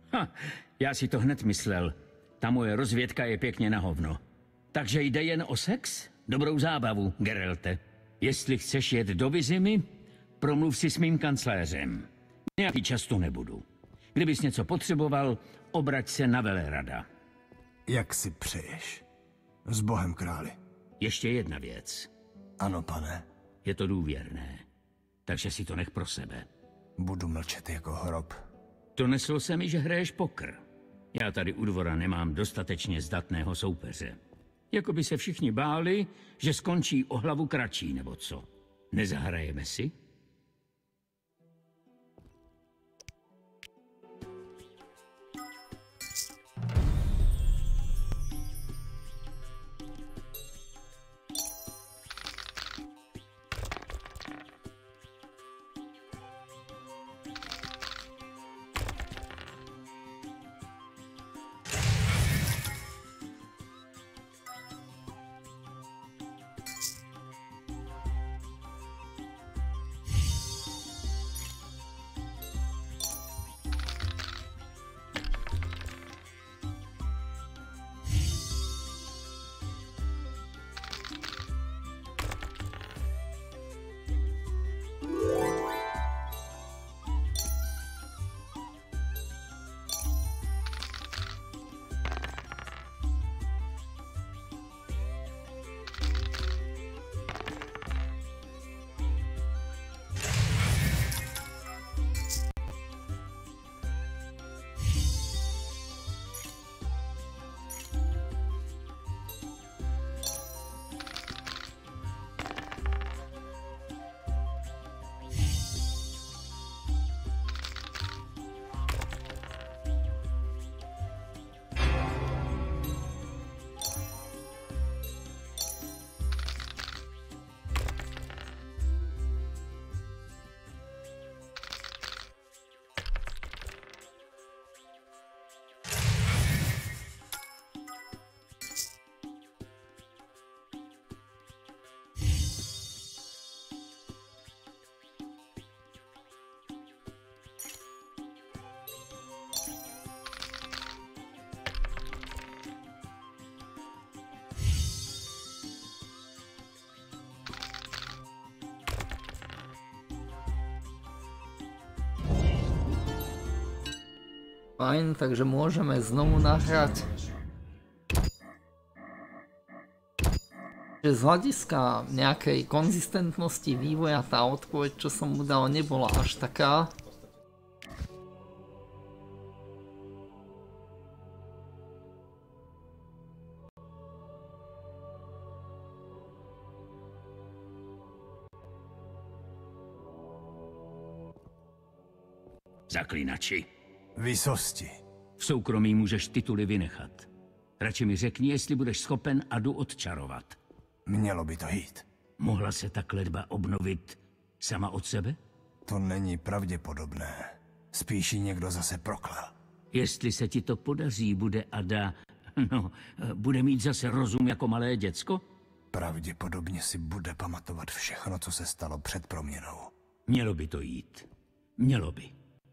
Já si to hned myslel. Ta moje rozvědka je pěkně na hovno. Takže jde jen o sex? Dobrou zábavu, Geralte. Jestli chceš jet do Vizimy, promluv si s mým kancléřem. Nějaký čas tu nebudu. Kdybys něco potřeboval, obrať se na Velerada. Jak si přeješ? S Bohem, králi. Ještě jedna věc. Ano, pane. Je to důvěrné, takže si to nech pro sebe. Budu mlčet jako hrob. Doneslo se mi, že hraješ pokr. Já tady u dvora nemám dostatečně zdatného soupeře. Jako by se všichni báli, že skončí o hlavu kratší, nebo co. Nezahrajeme si? Fajn, takže môžeme znovu nahrať. Že z hľadiska nejakej konzistentnosti vývoja tá odpoveď, čo som mu dal, nebola až taká. Zaklínači. Výsosti. V soukromí můžeš tituly vynechat. Radši mi řekni, jestli budeš schopen Adu odčarovat. Mělo by to jít. Mohla se ta kletba obnovit sama od sebe? To není pravděpodobné. Spíš ji někdo zase proklel. Jestli se ti to podaří, bude Ada... bude mít zase rozum jako malé děcko? Pravděpodobně si bude pamatovat všechno, co se stalo před proměnou. Mělo by to jít. Mělo by.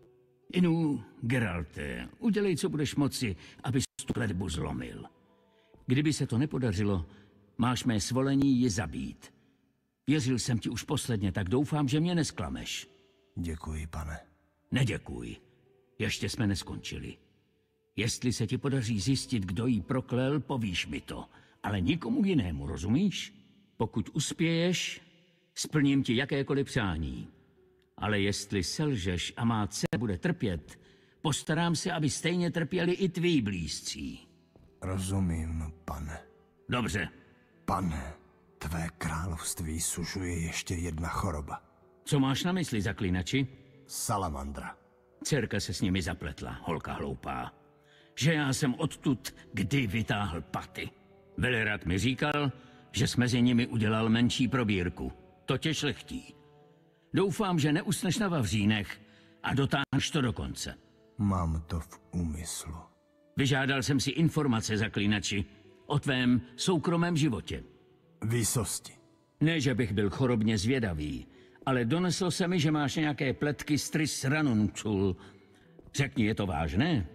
Inu, Geralte, udělej, co budeš moci, abys tu kletbu zlomil. Kdyby se to nepodařilo, máš mé svolení ji zabít. Věřil jsem ti už posledně, tak doufám, že mě nesklameš. Děkuji, pane. Neděkuj. Ještě jsme neskončili. Jestli se ti podaří zjistit, kdo jí proklel, povíš mi to. Ale nikomu jinému, rozumíš? Pokud uspěješ, splním ti jakékoliv přání. Ale jestli selžeš a má dcera bude trpět, postarám se, aby stejně trpěli i tví blízcí. Rozumím, pane. Dobře. Pane, tvé království sužuje ještě jedna choroba. Co máš na mysli, zaklínači? Salamandra. Dcerka se s nimi zapletla, holka hloupá. Že já jsem odtud kdy vytáhl paty. Velerat mi říkal, že jsi mezi nimi udělal menší probírku. To tě šlechtí. Doufám, že neusneš na vavřínech a dotáhneš to do konce. Mám to v úmyslu. Vyžádal jsem si informace, zaklínači, o tvém soukromém životě. Výsosti. Ne, že bych byl chorobně zvědavý, ale doneslo se mi, že máš nějaké pletky s Tris Ranuncul. Řekni, je to vážné?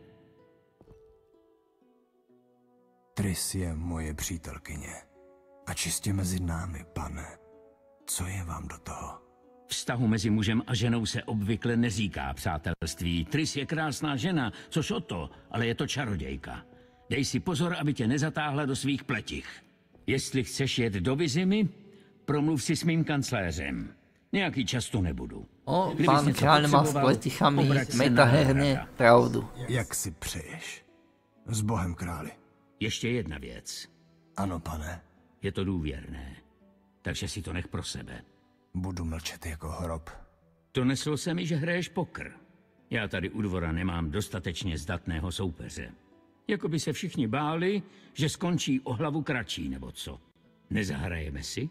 Tris je moje přítelkyně. A čistě mezi námi, pane. Co je vám do toho? Vztahu mezi mužem a ženou se obvykle neříká přátelství. Tris je krásná žena, což o to, ale je to čarodějka. Dej si pozor, aby tě nezatáhla do svých pletich. Jestli chceš jet do Vizimy, promluv si s mým kancléřem. Nějaký čas tu nebudu. Pán kráľ má s pletichami metaherne pravdu. Jak si přeješ? S Bohem, králi. Ještě jedna věc. Ano, pane. Je to důvěrné, takže si to nech pro sebe. Budu mlčet jako hrob. Doneslo se mi, že hraješ pokr. Já tady u dvora nemám dostatečně zdatného soupeře. Jako by se všichni báli, že skončí o hlavu kratší, nebo co. Nezahrajeme si?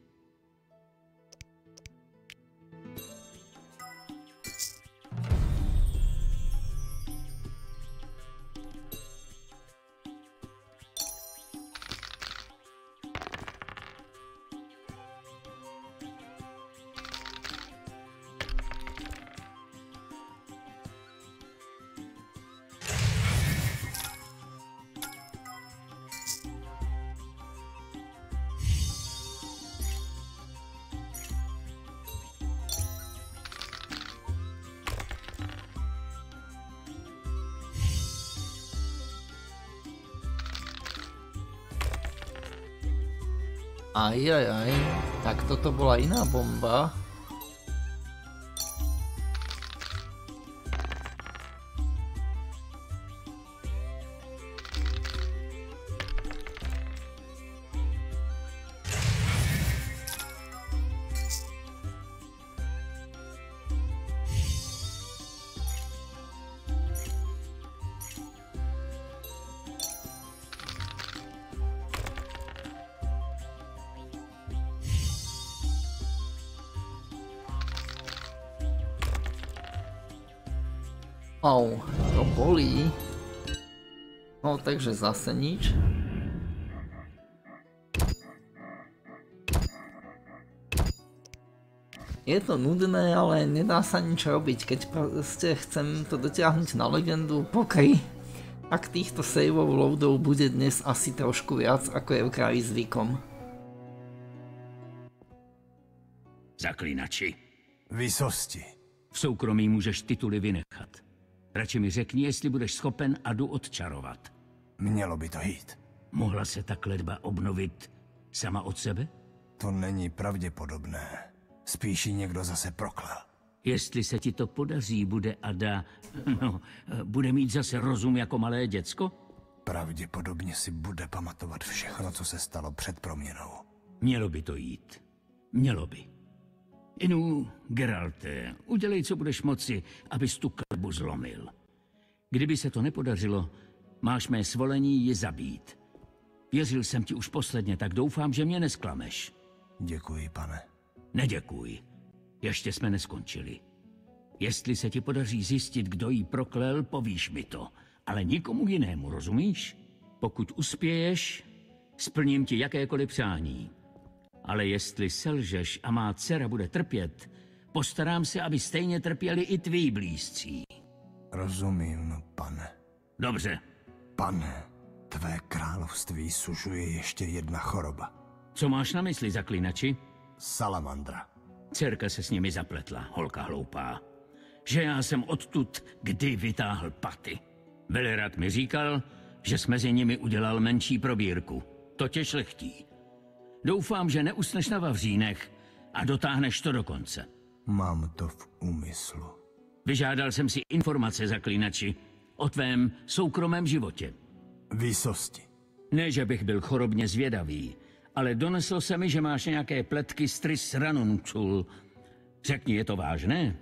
Ajajaj, tak toto bola iná bomba. Au, to bolí. No, takže zase nič. Je to nudné, ale nedá sa nič robiť, keď proste chcem to dotiahnuť na legendu pokry. Tak týchto saveov loadov bude dnes asi trošku viac, ako je v kraji zvykom. Zaklínači. Výsosti. V soukromí můžeš tituly vynechat. Radši mi řekni, jestli budeš schopen Adu odčarovat. Mělo by to jít. Mohla se ta kletba obnovit sama od sebe? To není pravděpodobné. Spíš ji někdo zase proklel. Jestli se ti to podaří, bude Ada... bude mít zase rozum jako malé děcko? Pravděpodobně si bude pamatovat všechno, co se stalo před proměnou. Mělo by to jít. Mělo by. Inu, Geralte, udělej, co budeš moci, abys tu kletbu zlomil. Kdyby se to nepodařilo, máš mé svolení ji zabít. Věřil jsem ti už posledně, tak doufám, že mě nesklameš. Děkuji, pane. Neděkuj. Ještě jsme neskončili. Jestli se ti podaří zjistit, kdo jí proklel, povíš mi to. Ale nikomu jinému, rozumíš? Pokud uspěješ, splním ti jakékoliv přání. Ale jestli selžeš a má dcera bude trpět, postarám se, aby stejně trpěli i tví blízcí. Rozumím, pane. Dobře. Pane, tvé království sužuje ještě jedna choroba. Co máš na mysli, zaklínači? Salamandra. Dcerka se s nimi zapletla, holka hloupá. Že já jsem odtud kdy vytáhl paty. Velerad mi říkal, že jsi mezi nimi udělal menší probírku. To tě šlechtí. Doufám, že neusneš na vavřínech a dotáhneš to do konce. Mám to v úmyslu. Vyžádal jsem si informace, zaklínači, o tvém soukromém životě. Výsosti. Ne, že bych byl chorobně zvědavý, ale doneslo se mi, že máš nějaké pletky s Tris Ranuncul. Řekni, je to vážné?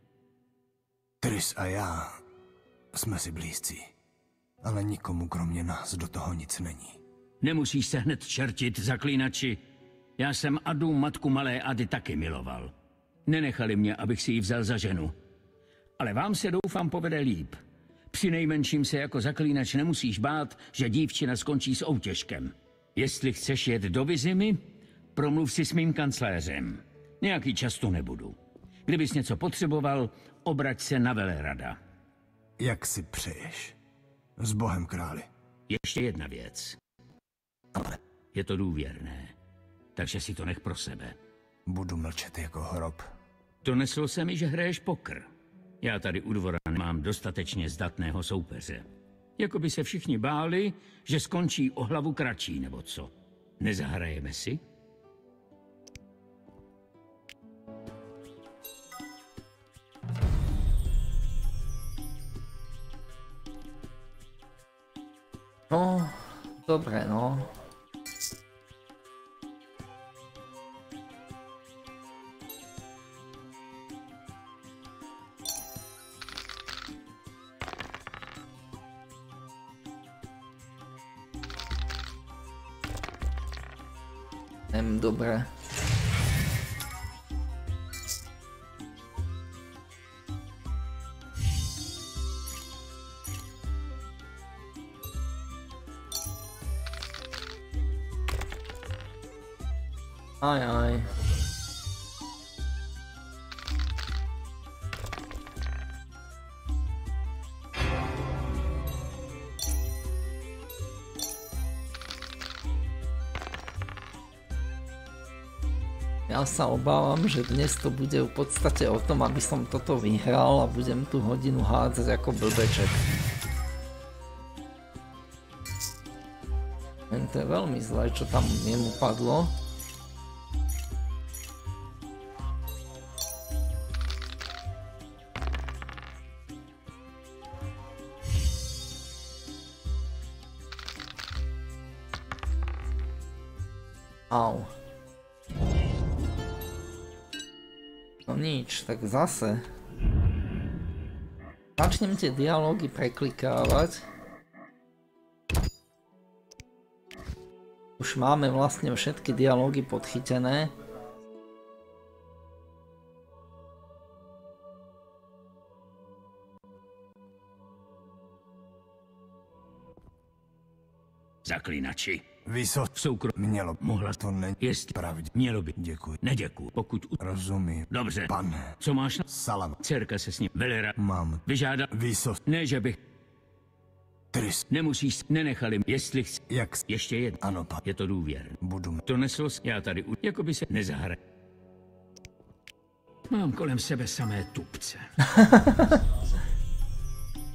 Tris a já jsme si blízcí, ale nikomu kromě nás do toho nic není. Nemusíš se hned čertit, zaklínači. Já jsem Adu, matku malé Ady, taky miloval. Nenechali mě, abych si ji vzal za ženu. Ale vám se doufám povede líp. Přinejmenším se jako zaklínač nemusíš bát, že dívčina skončí s outěžkem. Jestli chceš jet do Vizimy, promluv si s mým kancléřem. Nějaký čas tu nebudu. Kdybys něco potřeboval, obrať se na Velerada. Jak si přeješ? S Bohem, králi. Ještě jedna věc. Je to důvěrné, takže si to nech pro sebe. Budu mlčet jako hrob. Doneslo se mi, že hraješ pokr. Já tady u dvora nemám dostatečně zdatného soupeře. Jako by se všichni báli, že skončí o hlavu kratší, nebo co. Nezahrajeme si? No, dobré, no. Dobré. Aj. Ja sa obávam, že dnes to bude v podstate o tom, aby som toto vyhral a budem tu hodinu hádzať ako blbeček. To je veľmi zlé, čo tam jemu padlo. Au. No nič, tak zase. Začnem tie dialógy preklikávať. Už máme vlastne všetky dialógy podchytené. Zaklínači. Mělo. Mohla to není pravdě. Mělo by. Děkuji. Neděkuji. Pokud Rozumím. Dobře. Pane. Co máš na... Salam. Dcerka se s ním. Velera. Mám. Vyžádal. Ne, že bych... Tris. Nemusíš, nenechali, jestli chci. Jak? Ještě jedno. Ano, pan. Je to důvěr. Budu. To neslo já tady, jako by se nezahraj. Mám kolem sebe samé tupce.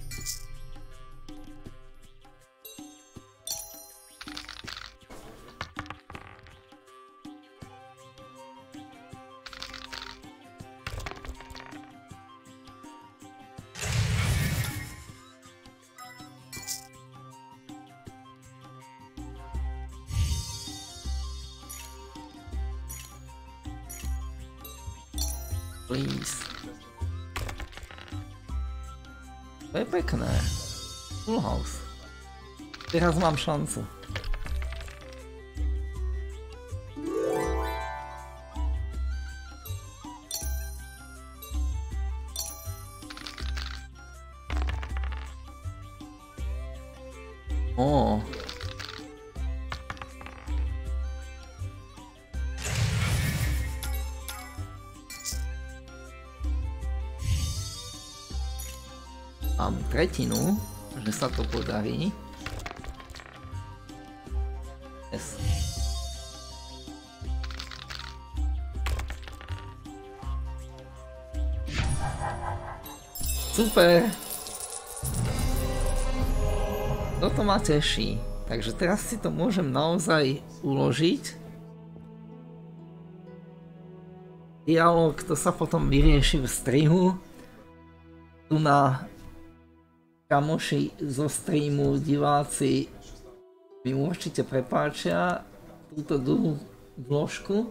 Please. To je pekné. Full house. Teraz mám šancu. Ó. Mám tretinu, že sa to podarí. Yes. Super! Toto ma teší. Takže teraz si to môžem naozaj uložiť. Dialóg, to sa potom vyrieši v strihu. Tu na kamoši zo streamu, diváci mi určite prepáčia túto dlhú vložku.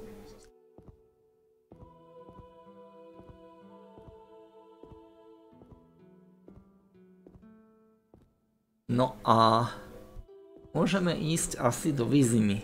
No a môžeme ísť asi do Vizimy.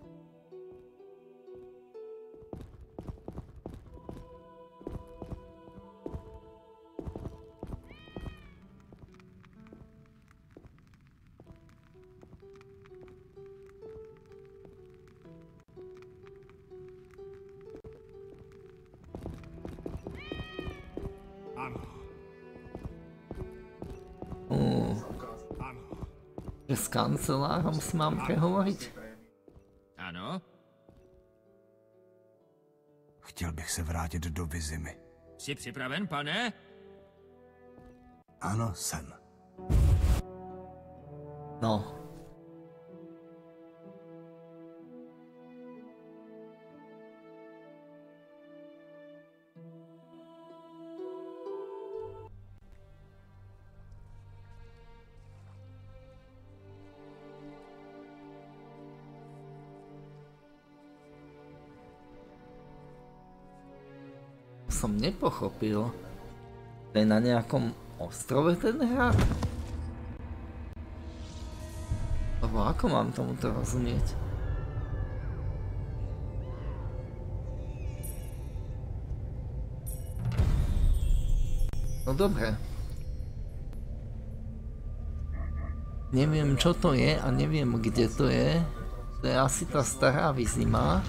S kancelárom si mám prehovoriť? Ano? Chtěl bych se vrátit do Vizimy. Jsi připraven, pane? Ano, jsem. No. Som nepochopil. To je na nejakom ostrove ten hrad? Lebo ako mám tomuto rozumieť? No dobre. Neviem čo to je a neviem kde to je. To je asi tá stará Vizima.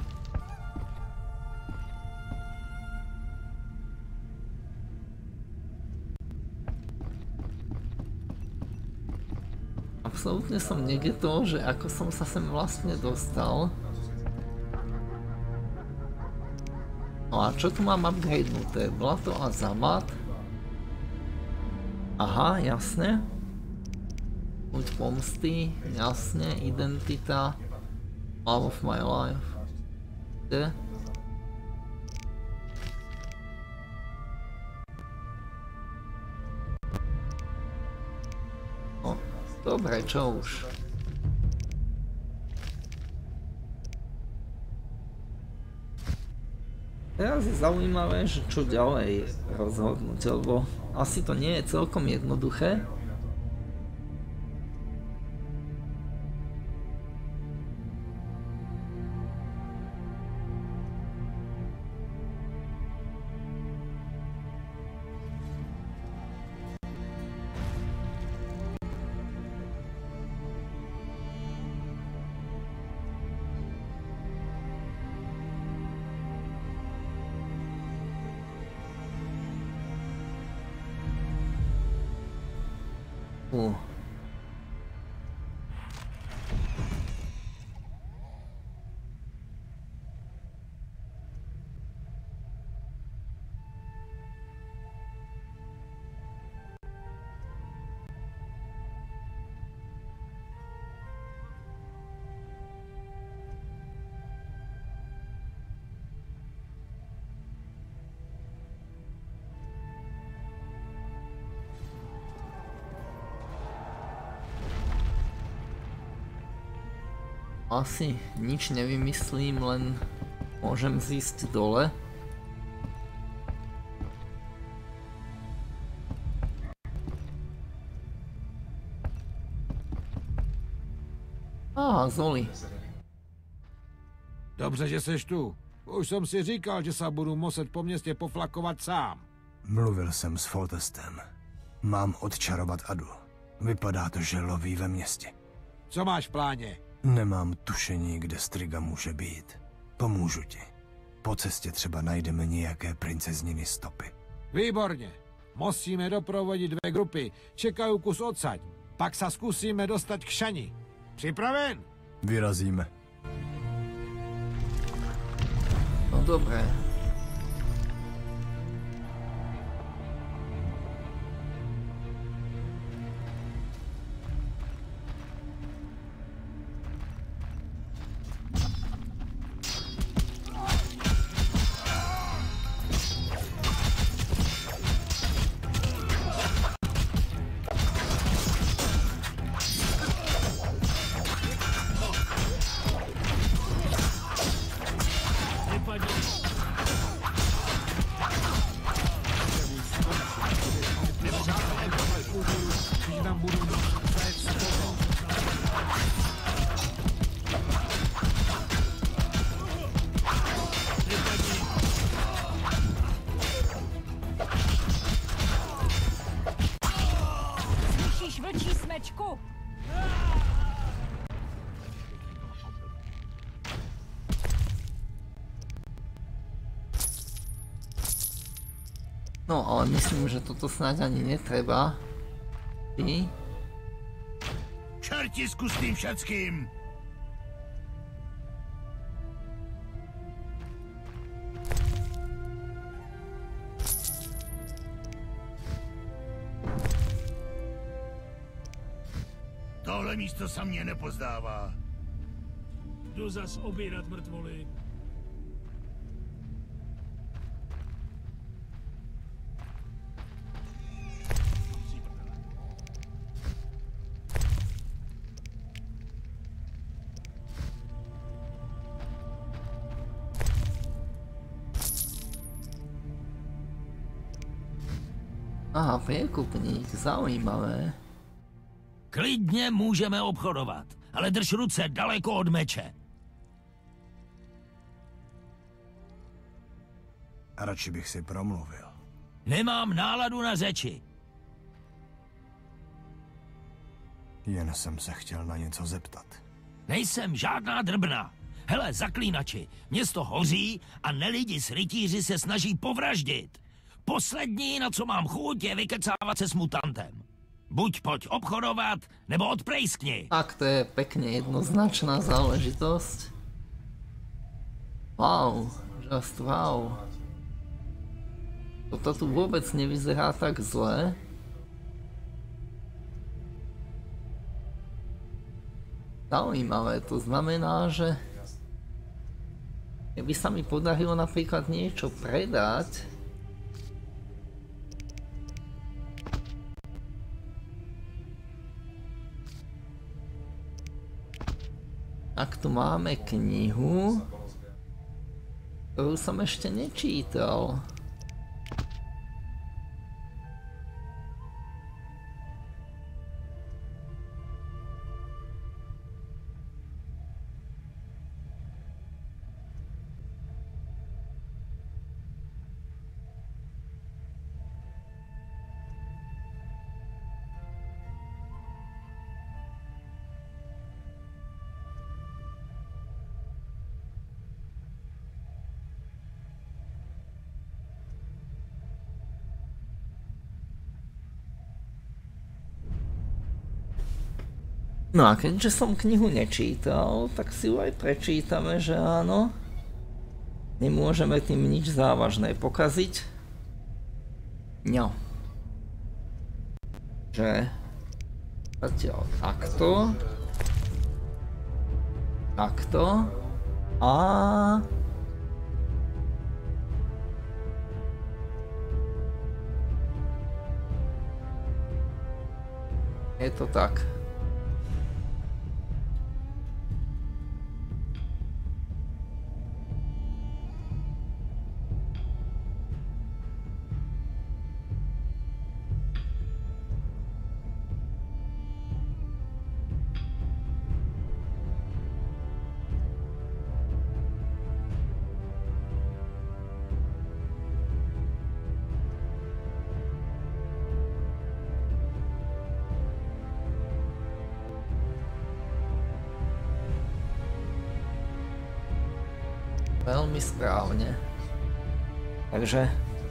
Absolutne som negetol, že ako som sa sem vlastne dostal. No a čo tu mám upgradenuté? Blato a Zamat. Aha, jasne. Buď pomsty, jasne, identita. Love of my life. Kde? Dobre, čo už? Teraz je zaujímavé, že čo ďalej rozhodnúť, lebo asi to nie je celkom jednoduché. Asi nič nevymyslím, len môžem zísť dole. Zoli. Dobře, že seš tu. Už jsem si říkal, že se budu muset po městě poflakovat sám. Mluvil jsem s Foltestem. Mám odčarovat Adu. Vypadá to, že loví ve městě. Co máš v pláně? Nemám tušení, kde Striga může být. Pomůžu ti. Po cestě třeba najdeme nějaké princezniny stopy. Výborně. Musíme doprovodit 2 grupy. Čekají kus odsaď. Pak se zkusíme dostat k Šani. Připraven? Vyrazíme. No dobré. No, ale myslím, že toto snáď ani netreba. Ty? Čerti s tým všetkým! Tohle místo se mně nepozdává. Jdu zas obírat mrtvoly. Aha, priekupník, zaujímavé. Klidně můžeme obchodovat, ale drž ruce daleko od meče. A radši bych si promluvil. Nemám náladu na řeči. Jen jsem se chtěl na něco zeptat. Nejsem žádná drbna. Hele, zaklínači, město hoří a nelidi s rytíři se snaží povraždit. Poslední, na co mám chuť, je vykecávat se s mutantem. Buď pojď obchodovat, nebo odprejskni. Tak to je pekne jednoznačná záležitosť. Wow, just wow. Toto tu vôbec nevyzerá tak zle. Zaujímavé, to znamená, že keby sa mi podarilo napríklad niečo predať, ak tu máme knihu, ktorú som ešte nečítal. No a keďže som knihu nečítal, tak si ju aj prečítame, že áno. Nemôžeme tým nič závažné pokaziť. No. Že zatiaľ takto. Takto. A je to tak. Veľmi správne. Takže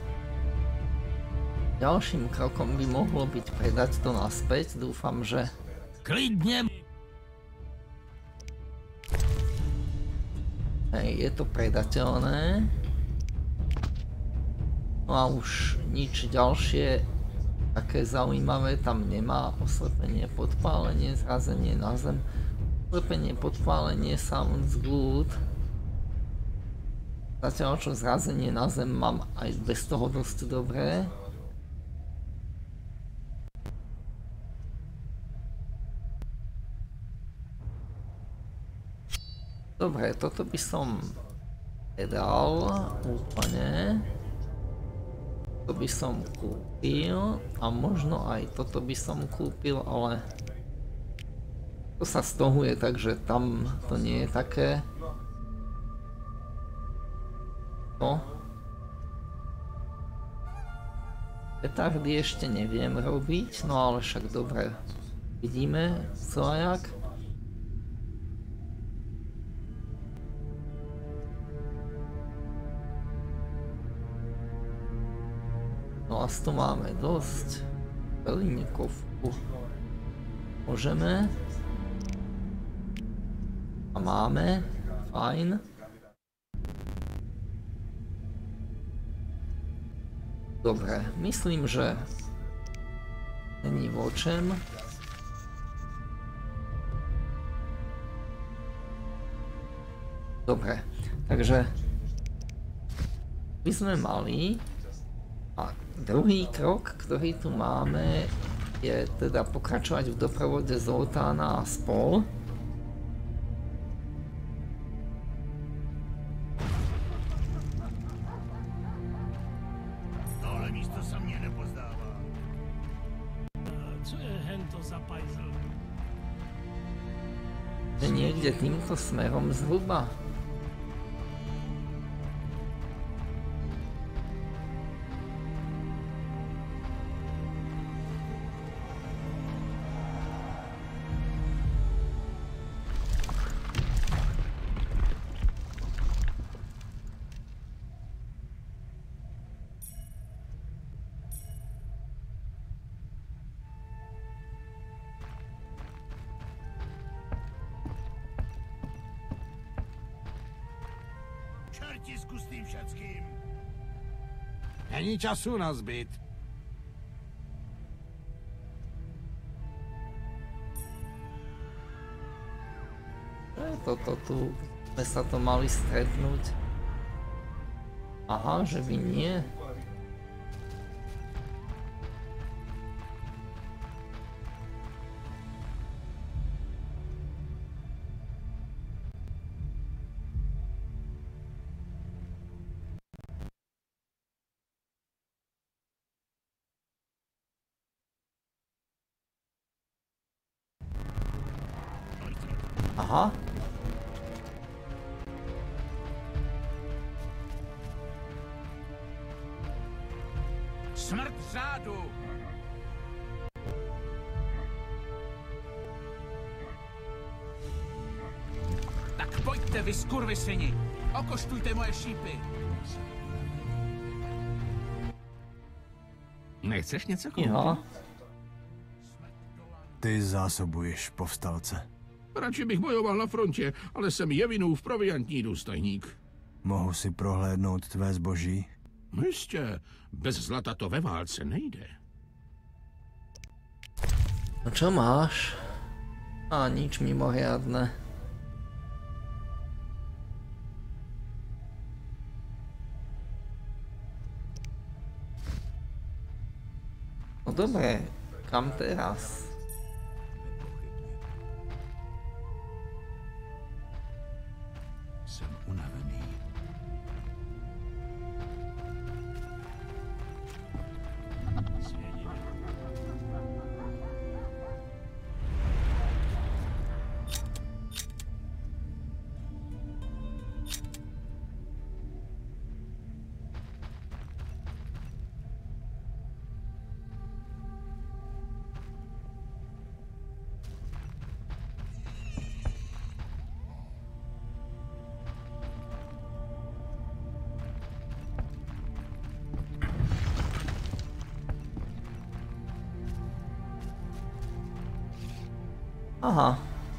ďalším krokom by mohlo byť predať to naspäť. Dúfam, že... Klidne! Hej, je to predateľné. No a už nič ďalšie také zaujímavé tam nemá. Oslepenie, podpálenie, zrazenie na zem. Oslepenie, podpálenie, sounds good. Zatiaľ čo zrazenie na zem mám aj bez toho dosť dobré. Dobre, toto by som predal úplne. To by som kúpil a možno aj toto by som kúpil, ale to sa stohuje, takže tam to nie je také. No. Petardy ešte neviem robiť, no ale však dobre. Vidíme co a jak. No a tu máme dosť. Peliníkovku. Môžeme. A máme. Fajn. Dobre, myslím, že není vočem. Dobre, takže by sme mali a druhý krok, ktorý tu máme, je teda pokračovať v doprovode Zoltána a spol. Niekde týmto smerom zhruba. Není času na zbyt. Toto tu sme sa to mali stretnúť. Aha, že vy nie. Aha. Smrt řádu! Tak pojďte, vy skurvysyni! Okoštujte moje šípy! Nechceš něco koupit? Jo. Ty zásobuješ povstalce. Radši bych bojoval na frontě, ale jsem Jevinův proviantní důstojník. Mohu si prohlédnout tvé zboží? Jistě, bez zlata to ve válce nejde. No čo máš? A nič mimoriadne. No dobre, kam teraz? Jsem unavený. Aha.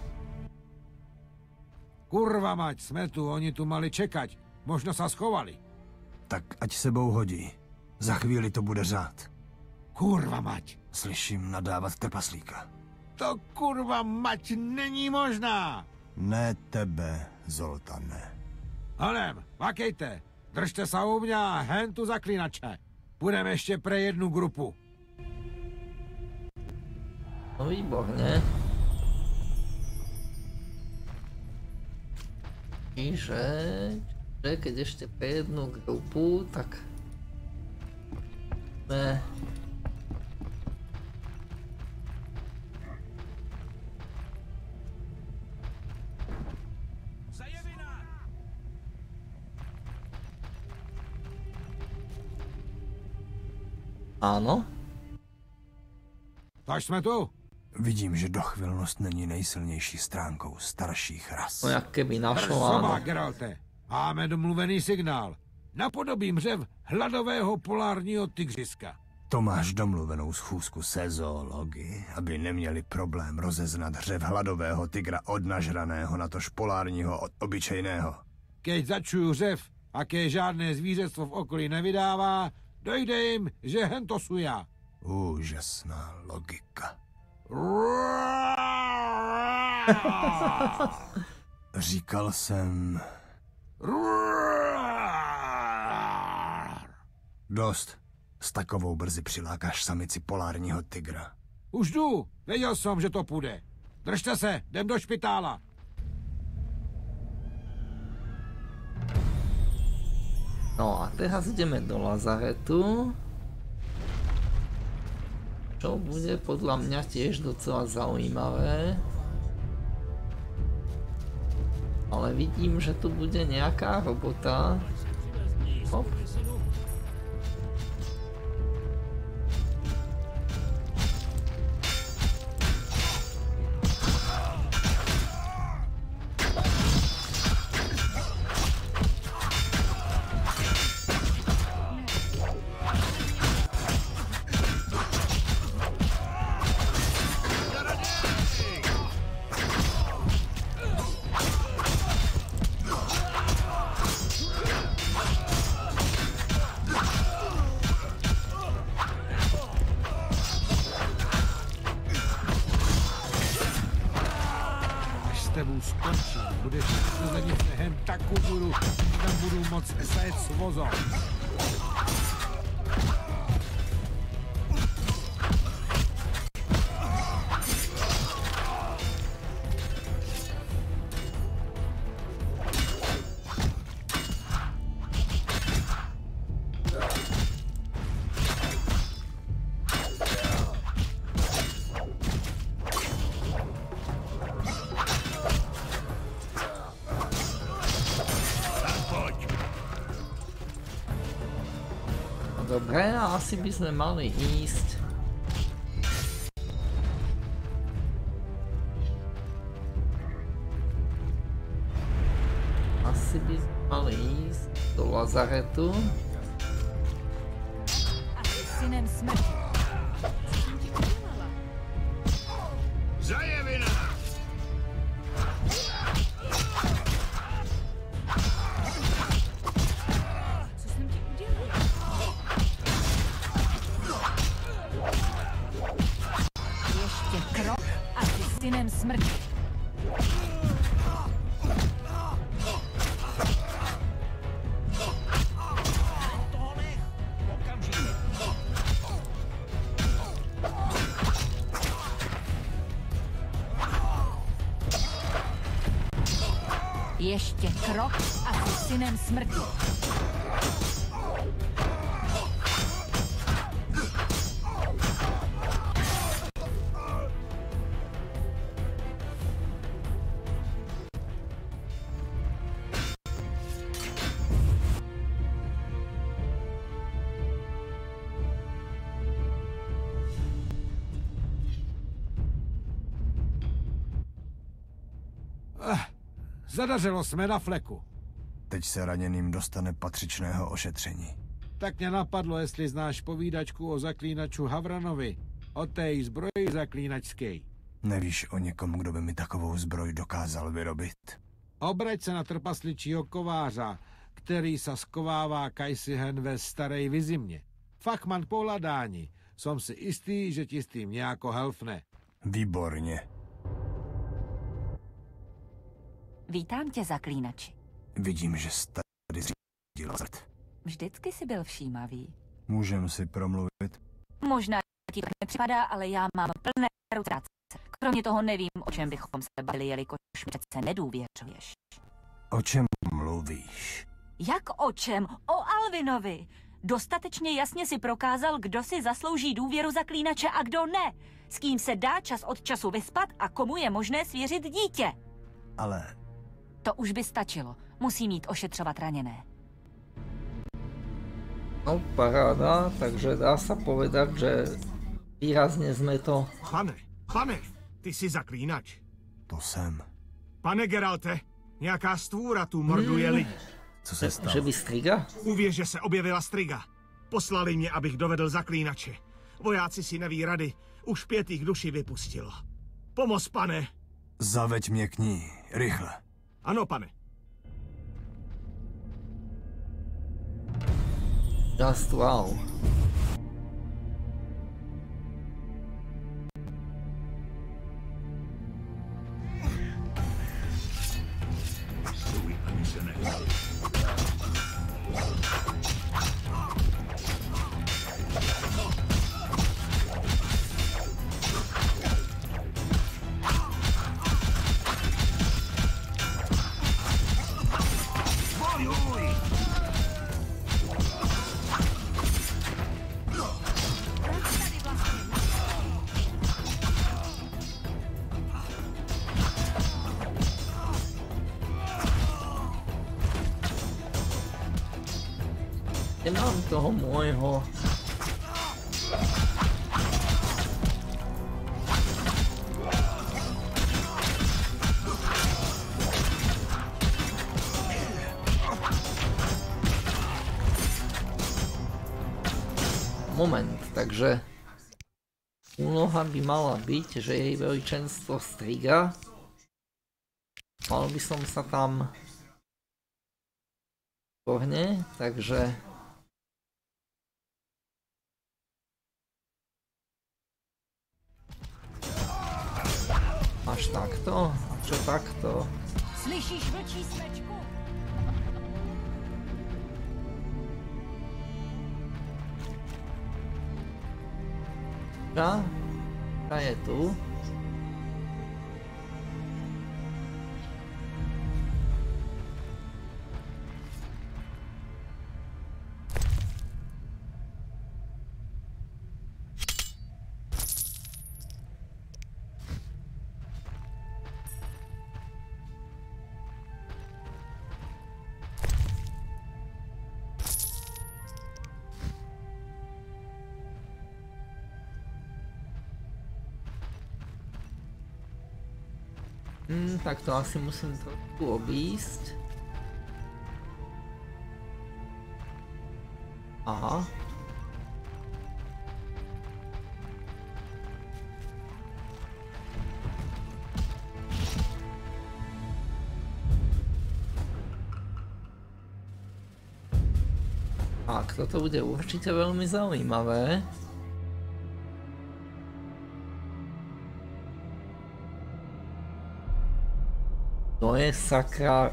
Kurva mať, jsme tu, oni tu mali čekať. Možno sa schovali. Tak ať sebou hodí. Za chvíli to bude řád. Kurva mať. Slyším nadávat trpaslíka. To kurva mať není možná. Ne tebe, Zoltane. Hanem, makejte. Držte sa u mňa, hen tu zaklínače. Budeme ještě pre jednu grupu. No výborne. Čiže keď ešte pre jednu grupu, tak sme áno. Tak jsme tu. Vidím, že dochvilnost není nejsilnější stránkou starších ras. No jak keby našlo, áno. Geralte. Máme domluvený signál. Napodobím řev hladového polárního tygřiska. To máš domluvenou schůzku se zoology, aby neměli problém rozeznat řev hladového tygra od nažraného, natož polárního od obyčejného. Keď začuju řev a keď žádné zvířectvo v okolí nevydává, dojde jim, že hen to su já. Úžasná logika. Říkal jsem... Dost. S takovou brzy přilákáš samici polárního tygra. Už jdu. Věděl jsem, že to půjde. Držte se, jdem do špitála. No a teraz ideme do lazaretu. Čo bude podľa mňa tiež docela zaujímavé. Ale vidím, že tu bude nejaká robota. Hop. Dobre, a asi by sme mali ísť. Asi by sme mali ísť do lazaretu. Asi synem smrti. Zajevina! Synem smrti. Ještě krok a jsi synem smrti. Zadařilo jsme na fleku. Teď se raněným dostane patřičného ošetření. Tak mě napadlo, jestli znáš povídačku o zaklínaču Havranovi. O té zbroji zaklínačské. Nevíš o někom, kdo by mi takovou zbroj dokázal vyrobit? Obrať se na trpasličího kovářa, který sa skovává kajsihen ve starej vizimě. Fachman pohľadání. Som si istý, že ti s tým nejako helfne. Výborně. Vítám tě, zaklínači. Vidím, že jsi tady zřídil zrt. Vždycky jsi byl všímavý. Můžem si promluvit? Možná ti to nepřipadá, ale já mám plné ruce práce. Kromě toho nevím, o čem bychom se bavili, jelikož mi přece nedůvěřuješ. O čem mluvíš? Jak o čem? O Alvinovi. Dostatečně jasně si prokázal, kdo si zaslouží důvěru zaklínače a kdo ne. S kým se dá čas od času vyspat a komu je možné svěřit dítě. Ale... To už by stačilo. Musí mít ošetřovat raněné. No, paráda, takže dá sa povedať, že výrazne sme to... Pane, ty jsi zaklínač. To jsem. Pane Geralte, nějaká stvůra tu morduje lidi. Co se stalo? Že by Striga? Uvěř, že se objevila Striga. Poslali mě, abych dovedl zaklínače. Vojáci si neví rady. Už 5 jich duši vypustilo. Pomoz, pane. Zaveď mě k ní. Rychle. Ano, pane. Just wow. Nemám toho môjho. Moment, takže úloha by mala byť, že jej veličenstvo Striga. Mal by som sa tam pohne, takže až takto? A čo takto? Slyšíš vlčí smečku? Ta je tu. Tak to asi musím trošku obísť. Aha. Tak, toto bude určite veľmi zaujímavé. To je sakra...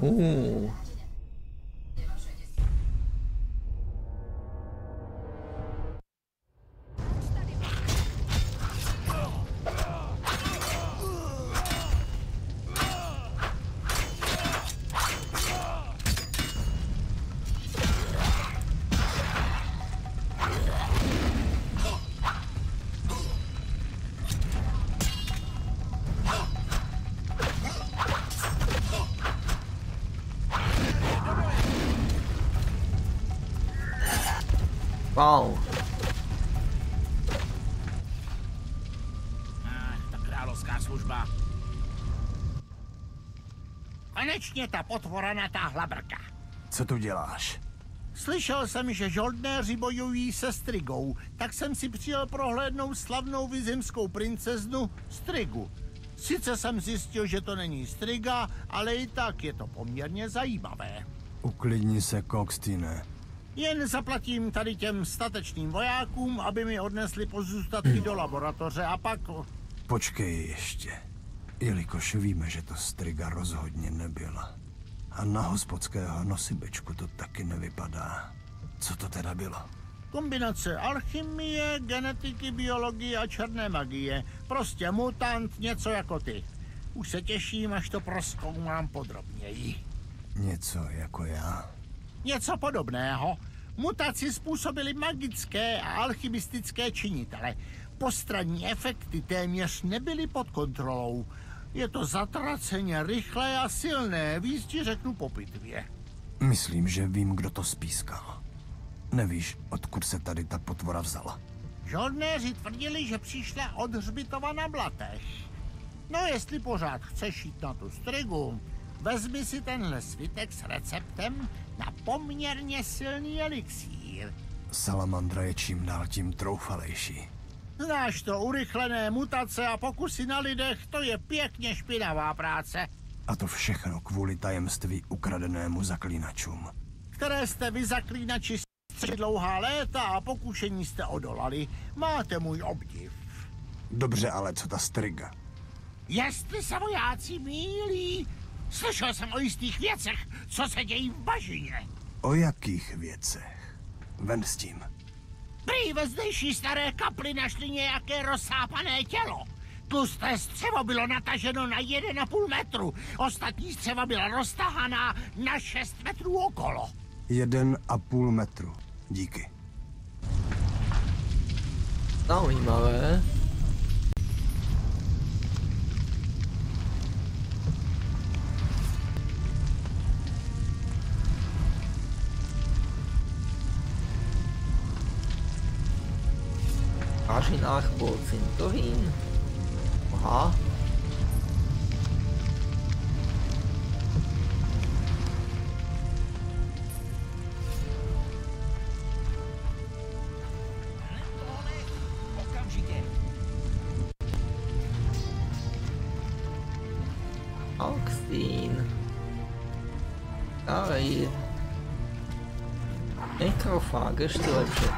Wow. Ta královská služba. Konečně ta potvora natáhla brka. Co tu děláš? Slyšel jsem, že žoldnéři bojují se Strigou, tak jsem si přijel prohlédnout slavnou vizimskou princeznu Strigu. Sice jsem zjistil, že to není Striga, ale i tak je to poměrně zajímavé. Uklidni se, Kokstine. Jen zaplatím tady těm statečným vojákům, aby mi odnesli pozůstatky do laboratoře a pak... Počkej ještě. Jelikož víme, že to Striga rozhodně nebyla. A na hospodského nosibečku to taky nevypadá. Co to teda bylo? Kombinace alchymie, genetiky, biologie a černé magie. Prostě mutant, něco jako ty. Už se těším, až to prozkoumám podrobněji. Něco jako já? Něco podobného. Mutaci způsobily magické a alchymistické činitele. Postranní efekty téměř nebyly pod kontrolou. Je to zatraceně rychlé a silné, víc ti řeknu po pitvě. Myslím, že vím, kdo to spískal. Nevíš, odkud se tady ta potvora vzala? Žoldnéři tvrdili, že přišla od hřbitova na Blatech. No, jestli pořád chceš jít na tu Strigu, vezmi si tenhle svitek s receptem na poměrně silný elixír. Salamandra je čím dál tím troufalejší. Znáš to, urychlené mutace a pokusy na lidech, to je pěkně špinavá práce. A to všechno kvůli tajemství ukradenému zaklínačům. Které jste vy zaklínači stři dlouhá léta a pokušení jste odolali. Máte můj obdiv. Dobře, ale co ta Striga? Jestli se vojáci mýlí, slyšel jsem o jistých věcech, co se dějí v bažině. O jakých věcech? Ven s tím. Prý ve zdejší staré kapli našli nějaké rozsápané tělo. Tlusté střevo bylo nataženo na 1,5 metru. Ostatní střeva byla roztahaná na 6 metrů okolo. 1,5 metru. Díky. Zaujímavé. V bažinách bol cintorín. Aha. Augustín. Ďalej. Nekrofág, ešte lepšie.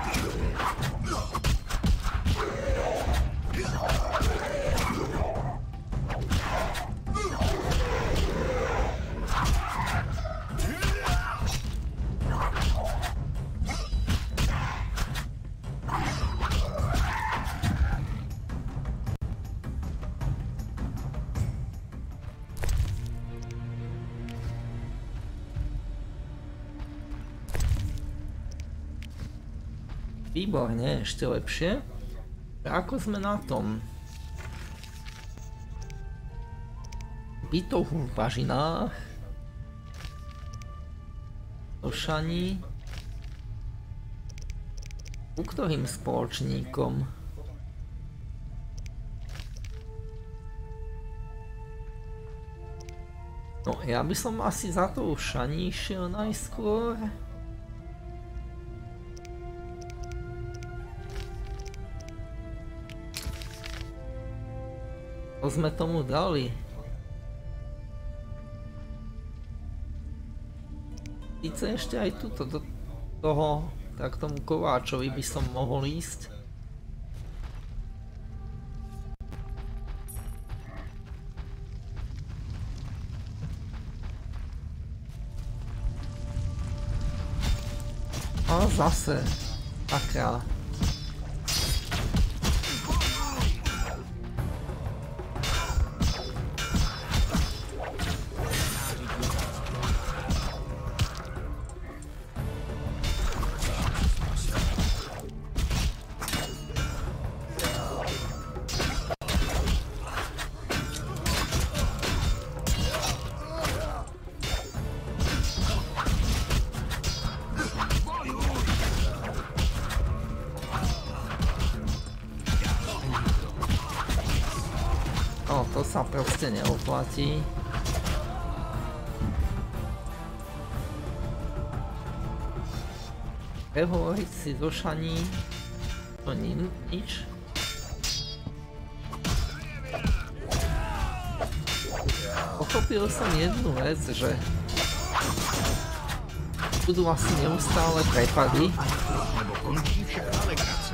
Výborne, ešte lepšie. Ako sme na tom? Bytov v bažinách. Došaní. U ktorým spoločníkom? No, ja by som asi za tou Šaní šiel najskôr. To sme tomu dali. Sice ešte aj tuto do toho, tak tomu Kováčovi by som mohol ísť. A zase. Taká. To sa proste neoplatí. prehovoriť si so Šani, to nič. Pochopil som jednu vec, že budú asi neustále prepady. Nebo končí všechna legrace.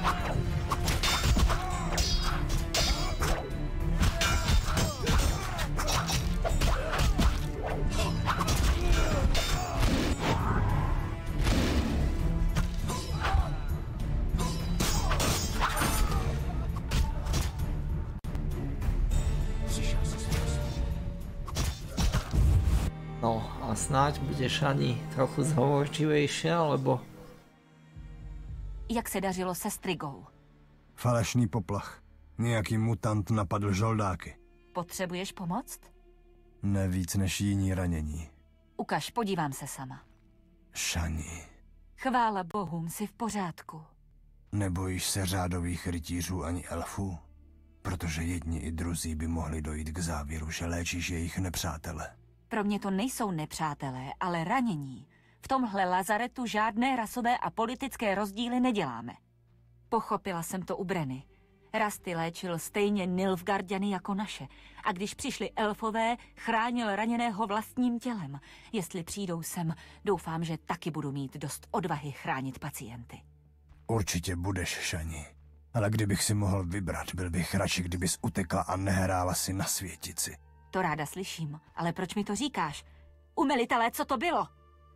No a snáď budeš ani trochu zhovorčivejšia, alebo... Jak se dařilo se Strigou? Falešný poplach. Nějaký mutant napadl žoldáky. Potřebuješ pomoct? Ne víc než jiní ranění. Ukaž, podívám se sama. Šani, Chvála bohům, jsi v pořádku. nebojíš se řádových rytířů ani elfů? Protože jedni i druzí by mohli dojít k závěru, že léčíš jejich nepřátele. Pro mě to nejsou nepřátelé, ale ranění. V tomhle lazaretu žádné rasové a politické rozdíly neděláme. Pochopila jsem to u Brenny. Rasty léčil stejně Nilfgaardiany jako naše. A když přišli elfové, chránil raněného vlastním tělem. Jestli přijdou sem, doufám, že taky budu mít dost odvahy chránit pacienty. Určitě budeš, Šani. Ale kdybych si mohl vybrat, byl bych radši, kdybys utekla a nehrála si na světici. To ráda slyším, ale proč mi to říkáš? Umelitelé, co to bylo?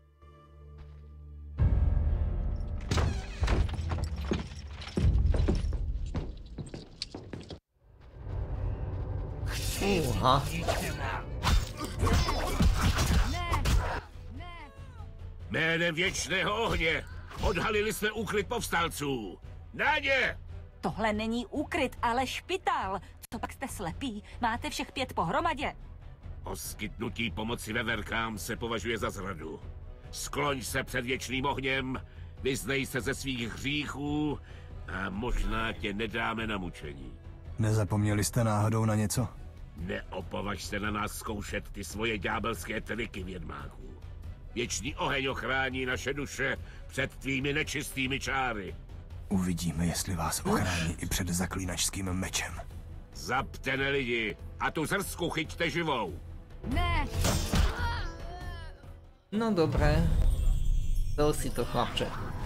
Aha. Jménem věčného ohně odhalili jsme úkryt povstalců. Na ně! Tohle není úkryt, ale špitál. Co pak jste slepí? Máte všech 5 pohromadě. Poskytnutí pomoci veverkám se považuje za zradu. Skloň se před věčným ohněm, vyznej se ze svých hříchů a možná tě nedáme na mučení. Nezapomněli jste náhodou na něco? Neopovaž se na nás zkoušet ty svoje ďábelské triky, vědmáků. Věčný oheň ochrání naše duše před tvými nečistými čáry. Uvidíme, jestli vás ochrání i před zaklínačským mečem. Zaptene lidi a tu zrsku chyťte živou. Ne! No dobré. Dal si to, chlapče.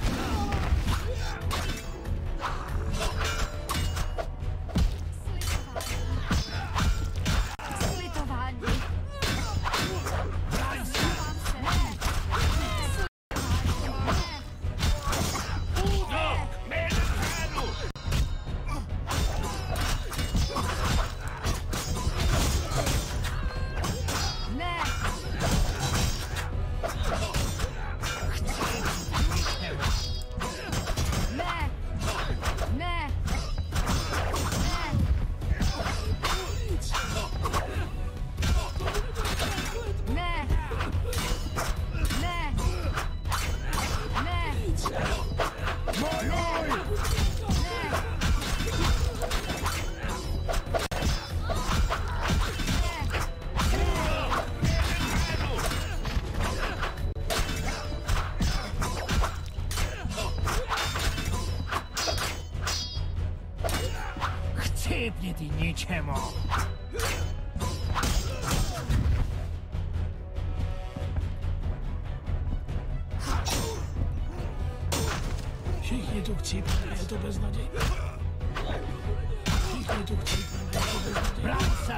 Chcípni ty ničemu. Všichni tu chcípneme, je to beznadějné. Všichni tu chcípneme, je to beznadějné. Práce!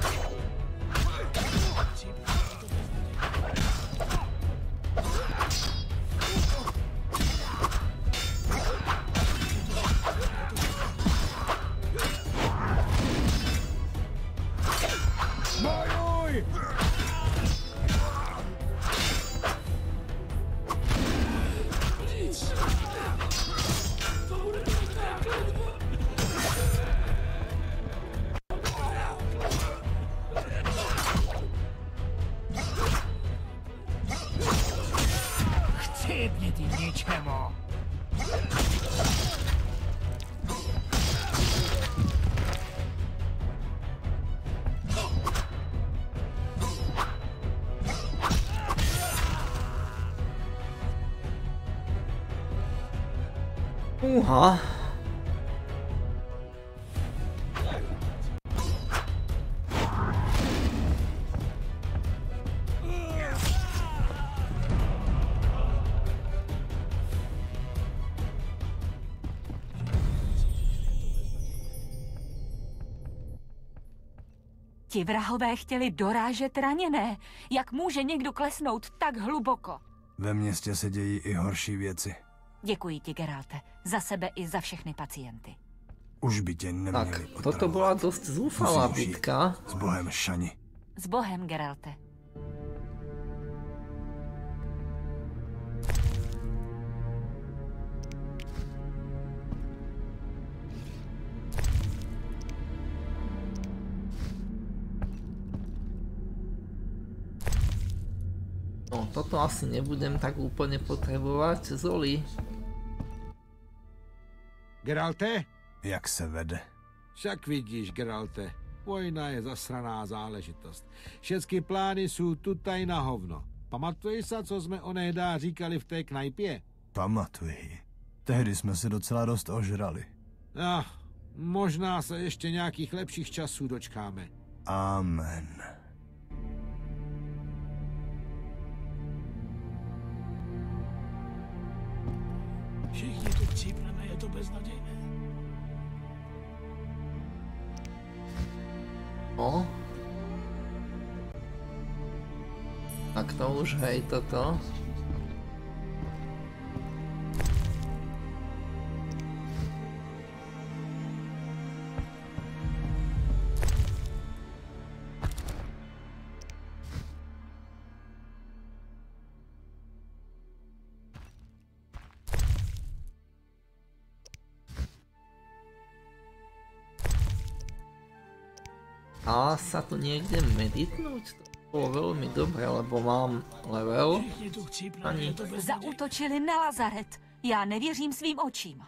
Bojuj! Chcípni ty ničemu. Uha. Ti vrahové chtěli dorážet raněné. Jak může někdo klesnout tak hluboko? Ve městě se dějí i horší věci. Děkuji ti, Geralte. Za sebe i za všechny pacienty. Už by tě neměli Tak, otravovat. toto byla dost zoufalá bitka. S Bohem, Šani. S Bohem, Geralte. No, toto asi nebudem tak úplne potrebovať. Zoli. Geralte? Jak se vede? Však vidíš, Geralte, vojna je zasraná záležitost. Všechny plány jsou tutaj na hovno. Pamatuješ se, co jsme onehdá říkali v té knajpě? Pamatuji. Tehdy jsme se docela dost ožrali. Možná se ještě nějakých lepších časů dočkáme. Amen. Všichni tu chcípneme, je to beznadějné. No. Tak to už, hej, toto. A sa tu niekde meditnúť? To bolo veľmi dobré, lebo mám level. Všichni tu chcípneme, je to beznadějné. Zaútočili na Lazaret. Já nevěřím svým očím.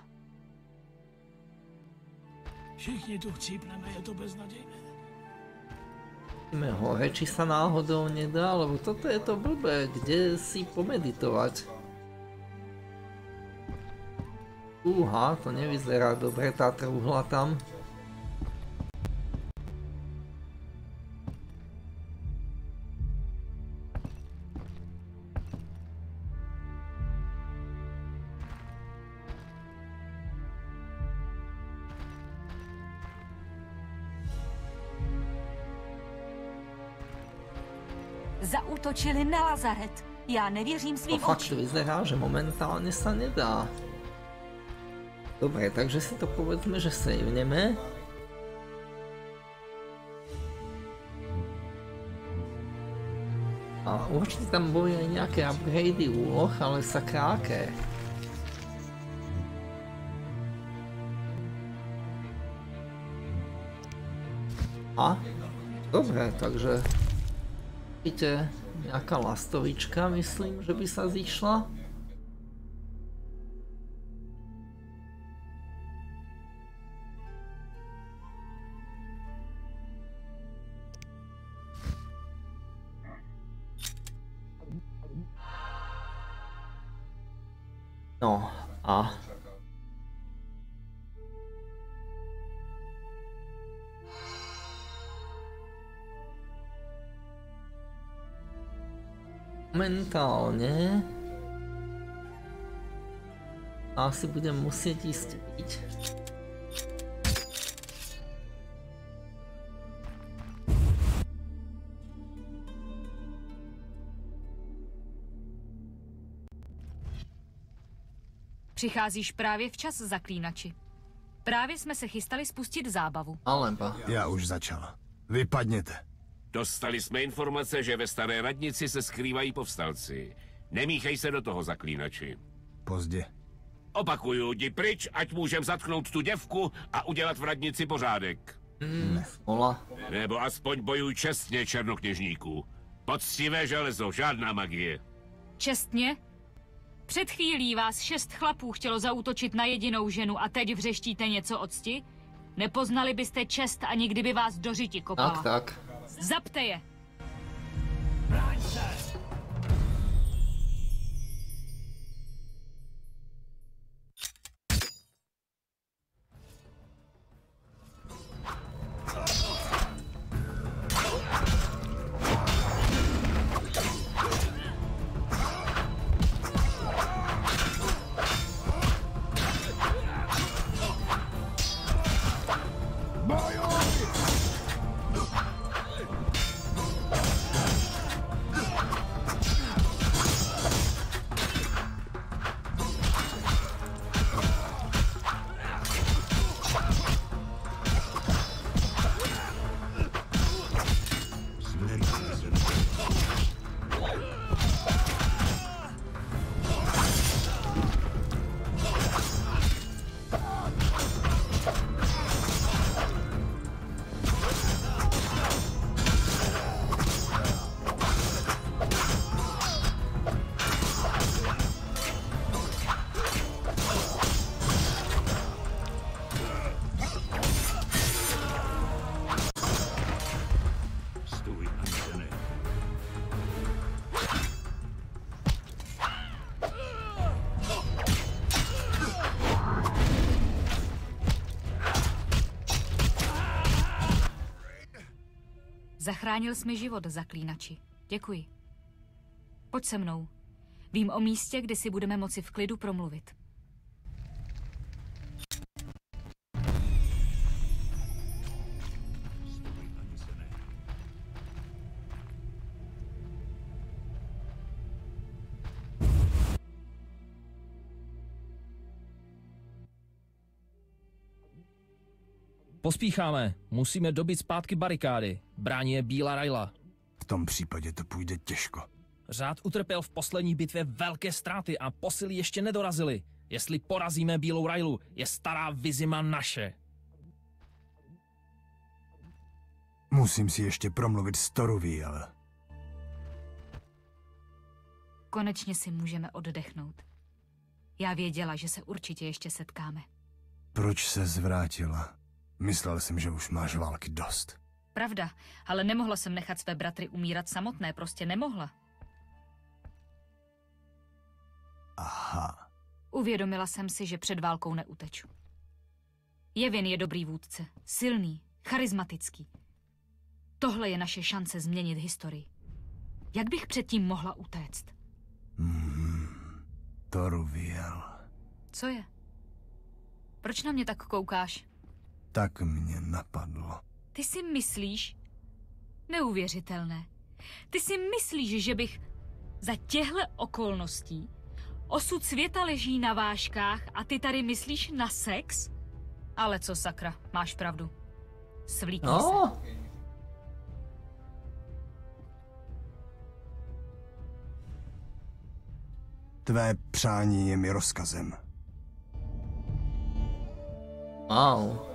Všichni tu chcípneme, je to beznadějné. Ideme hore, či sa náhodou nedá, lebo toto je to blbé, kde si pomeditovať. Uha, to nevyzerá dobre, tá truhla tam. Zaútočili na Lazaret. Já nevěřím To svým fakt očím. vyzerá, že momentálne sa nedá. Dobre, takže si to povedzme, že saveneme. A určite tam boli aj nejaké upgradey úloh, ale sakráke. A? Dobre, takže vidíte, nejaká lastovička, myslím, že by sa zišla. No a momentálne asi budem musieť ísť piť. Přicházíš právě včas, zaklínači. Právě jsme se chystali spustit zábavu. Alebo. Já už začal. Vypadněte. Dostali jsme informace, že ve Staré radnici se skrývají povstalci. Nemíchej se do toho, zaklínači. Pozdě. Opakuju, jdi pryč, ať můžem zatknout tu děvku a udělat v radnici pořádek. Smola. Nebo aspoň bojuj čestně, černokněžníků. Poctivé železo, žádná magie. Čestně? Před chvílí vás 6 chlapů chtělo zaútočit na jedinou ženu a teď vřeštíte něco o cti? Nepoznali byste čest, ani kdyby vás do řiti kopala. Tak. Zapte je! Bráň se! Zachránil jsi mi život, zaklínači. Děkuji. Pojď se mnou. Vím o místě, kde si budeme moci v klidu promluvit. Pospícháme. Musíme dobit zpátky barikády. Brání je Bílá Rajla. V tom případě to půjde těžko. Řád utrpěl v poslední bitvě velké ztráty a posily ještě nedorazily. Jestli porazíme Bílou Rajlu, je stará Vizima naše. Musím si ještě promluvit s Toruviel. Konečně si můžeme oddechnout. Já věděla, že se určitě ještě setkáme. Proč se zvrátila? Myslel jsem, že už máš války dost. Pravda, ale nemohla jsem nechat své bratry umírat samotné, prostě nemohla. Aha. Uvědomila jsem si, že před válkou neuteču. Yevin je dobrý vůdce, silný, charismatický. Tohle je naše šance změnit historii. Jak bych předtím mohla utéct? Toruviel. Co je? Proč na mě tak koukáš? Tak mě napadlo. Ty si myslíš? Neuvěřitelné. Ty si myslíš, že bych za těchto okolností osud světa leží na vážkách a ty tady myslíš na sex? Ale co sakra, máš pravdu. Svlíkni se. Tvé přání je mi rozkazem. Wow.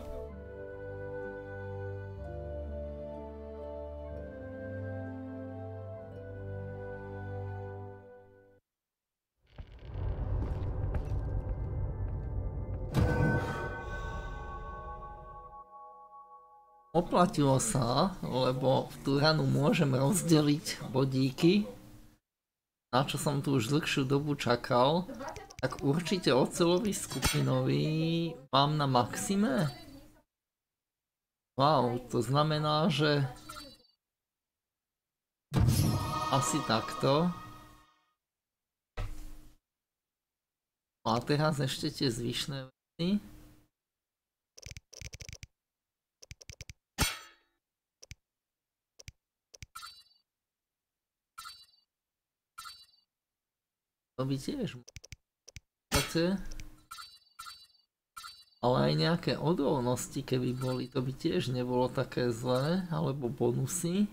Oplatilo sa, lebo v tú ranu môžem rozdeliť bodíky, na čo som tu už dlhšiu dobu čakal, tak určite oceľový skupinový mám na maxime. Wow, to znamená, že asi takto. A teraz ešte tie zvyšné veci. To by tiež ale aj nejaké odolnosti, keby boli, to by tiež nebolo také zlé, alebo bonusy.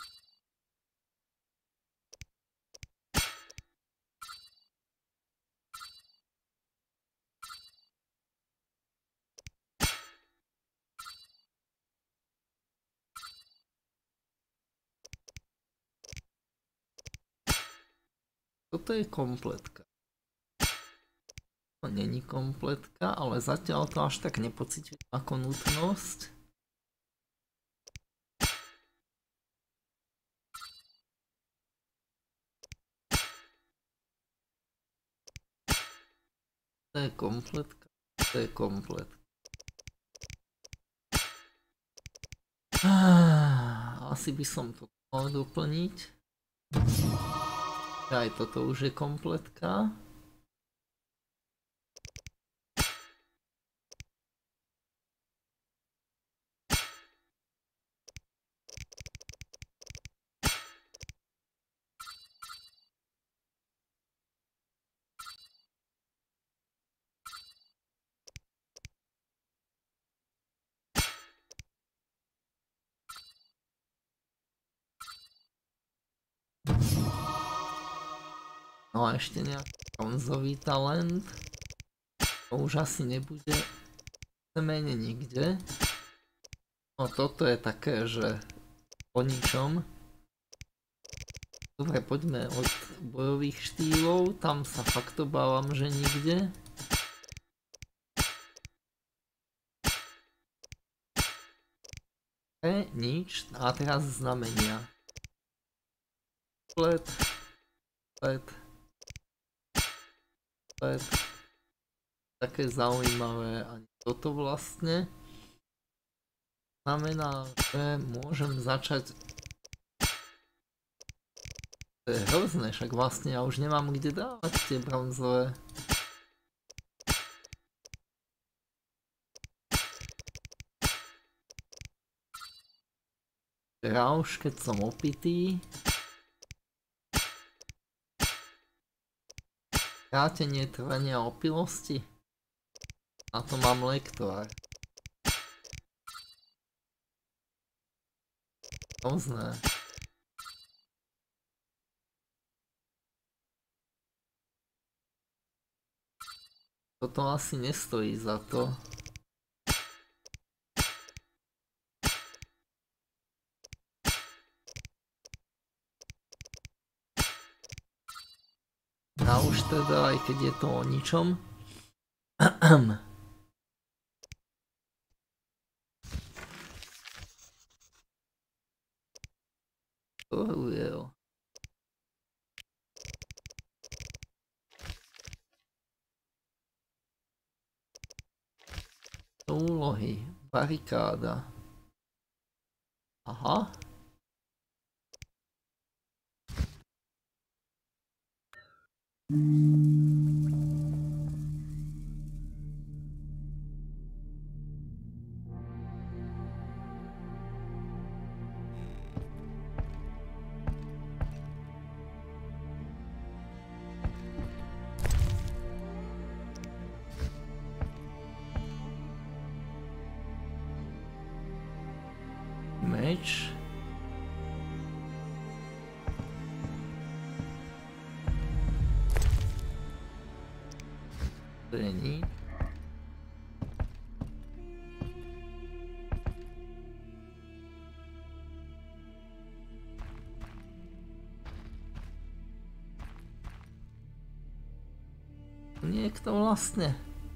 Toto je kompletka. To není kompletka, ale zatiaľ to až tak nepociťujem ako nutnosť. To je kompletka, to je kompletka. Asi by som to mohol doplniť. Aj toto už je kompletka. No a ešte nejaký bronzový talent. To už asi nebude mene nikde. No toto je také, že o ničom. Dobre, poďme od bojových štýlov. Tam sa fakt obávam, že nikde. Nič. A teraz znamenia. Let. Také zaujímavé ani toto vlastne. Znamená, že môžem začať To je hrozné, však vlastne ja už nemám kde dávať tie bronzové. Rauš, keď som opitý. Krátenie trvania opilosti. A to mám lektor. Hrozné. Toto asi nestojí za to. A už teda, aj keď je to o ničom. To je jo. Úlohy, barikáda. Aha. Meč. To je nič. Niekto vlastne.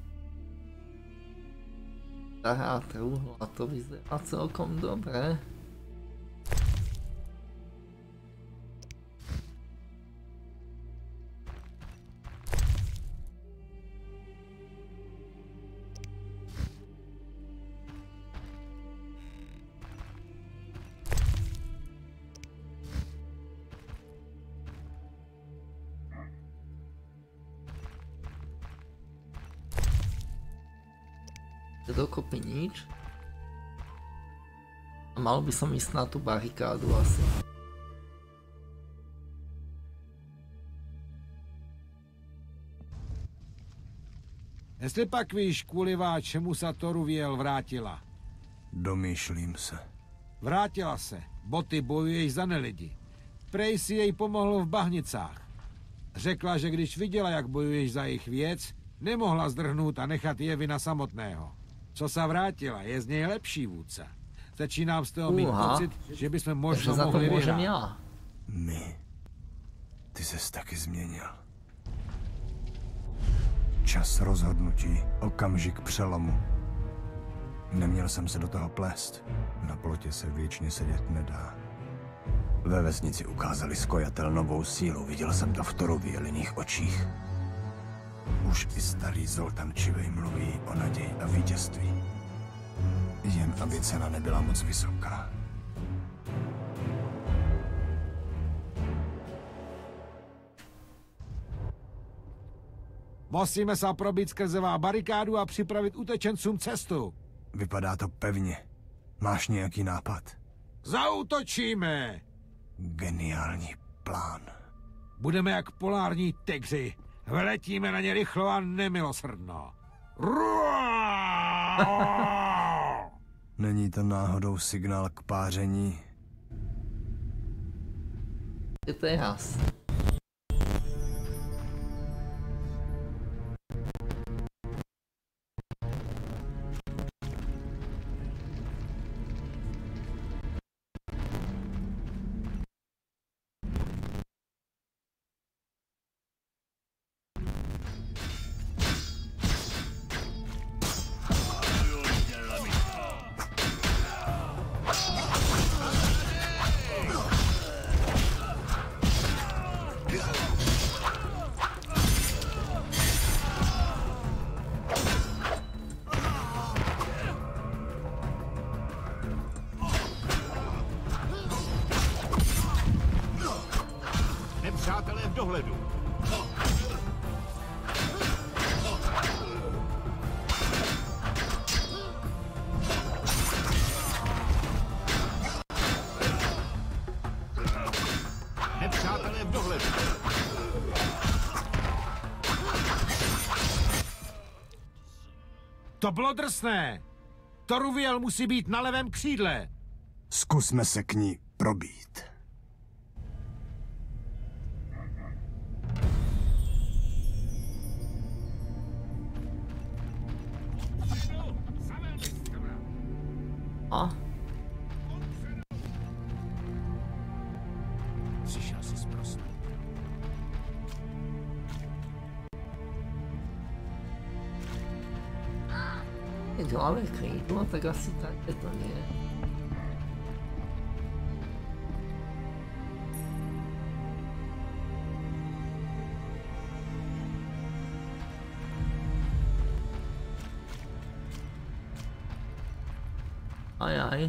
Stará truhla, to vyzerá celkom dobre. Dokopy nič. A mal by som ísť na tú barikádu asi. Jestli pak víš, kvůli čemu sa Toruviel vrátila. Domýšlím se. Vrátila se. Boty bojuješ za nelidi. Prej si jej pomohlo v Bahnicách. Řekla, že když viděla, jak bojuješ za jejich věc, nemohla zdrhnout a nechat Jevina samotného. Co se vrátila, je z něj lepší vůdce. Začínám z toho mít pocit, že bychom možná mohli vyhrát. My. Ty ses taky změnil. Čas rozhodnutí, okamžik přelomu. Neměl jsem se do toho plést. Na plotě se věčně sedět nedá. Ve vesnici ukázali skojatel novou sílu, viděl jsem to v Toruvieliných očích. Už i starý Zoltan Čivej mluví o naději a vítězství. Jen aby cena nebyla moc vysoká. Musíme se probít skrze barikádu a připravit utečencům cestu. Vypadá to pevně. Máš nějaký nápad? Zaútočíme! Geniální plán. Budeme jak polární tygři. Vletíme na ně rychlo a nemilosrdno. Není to náhodou signál k páření? To je jas. v dohledu. Nepřátelé v dohledu. To bylo drsné. Toruviel musí být na levém křídle. Zkusme se k ní probít. A? Přišel jsi zprost. Keď hlavné krídlo, tak asi také to nie. Ajaj.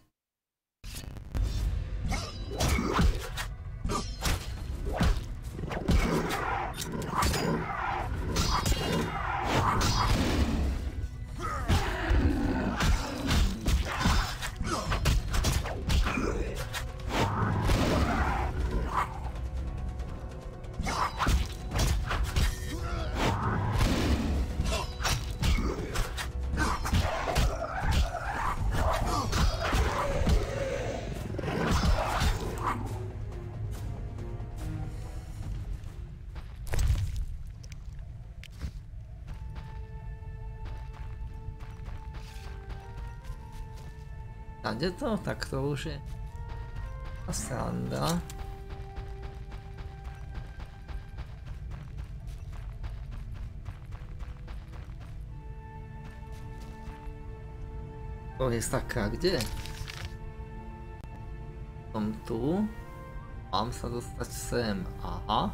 Tady to, tak to už je sranda. To je sakra, kde? Som tu. Mám sa dostať sem, aha.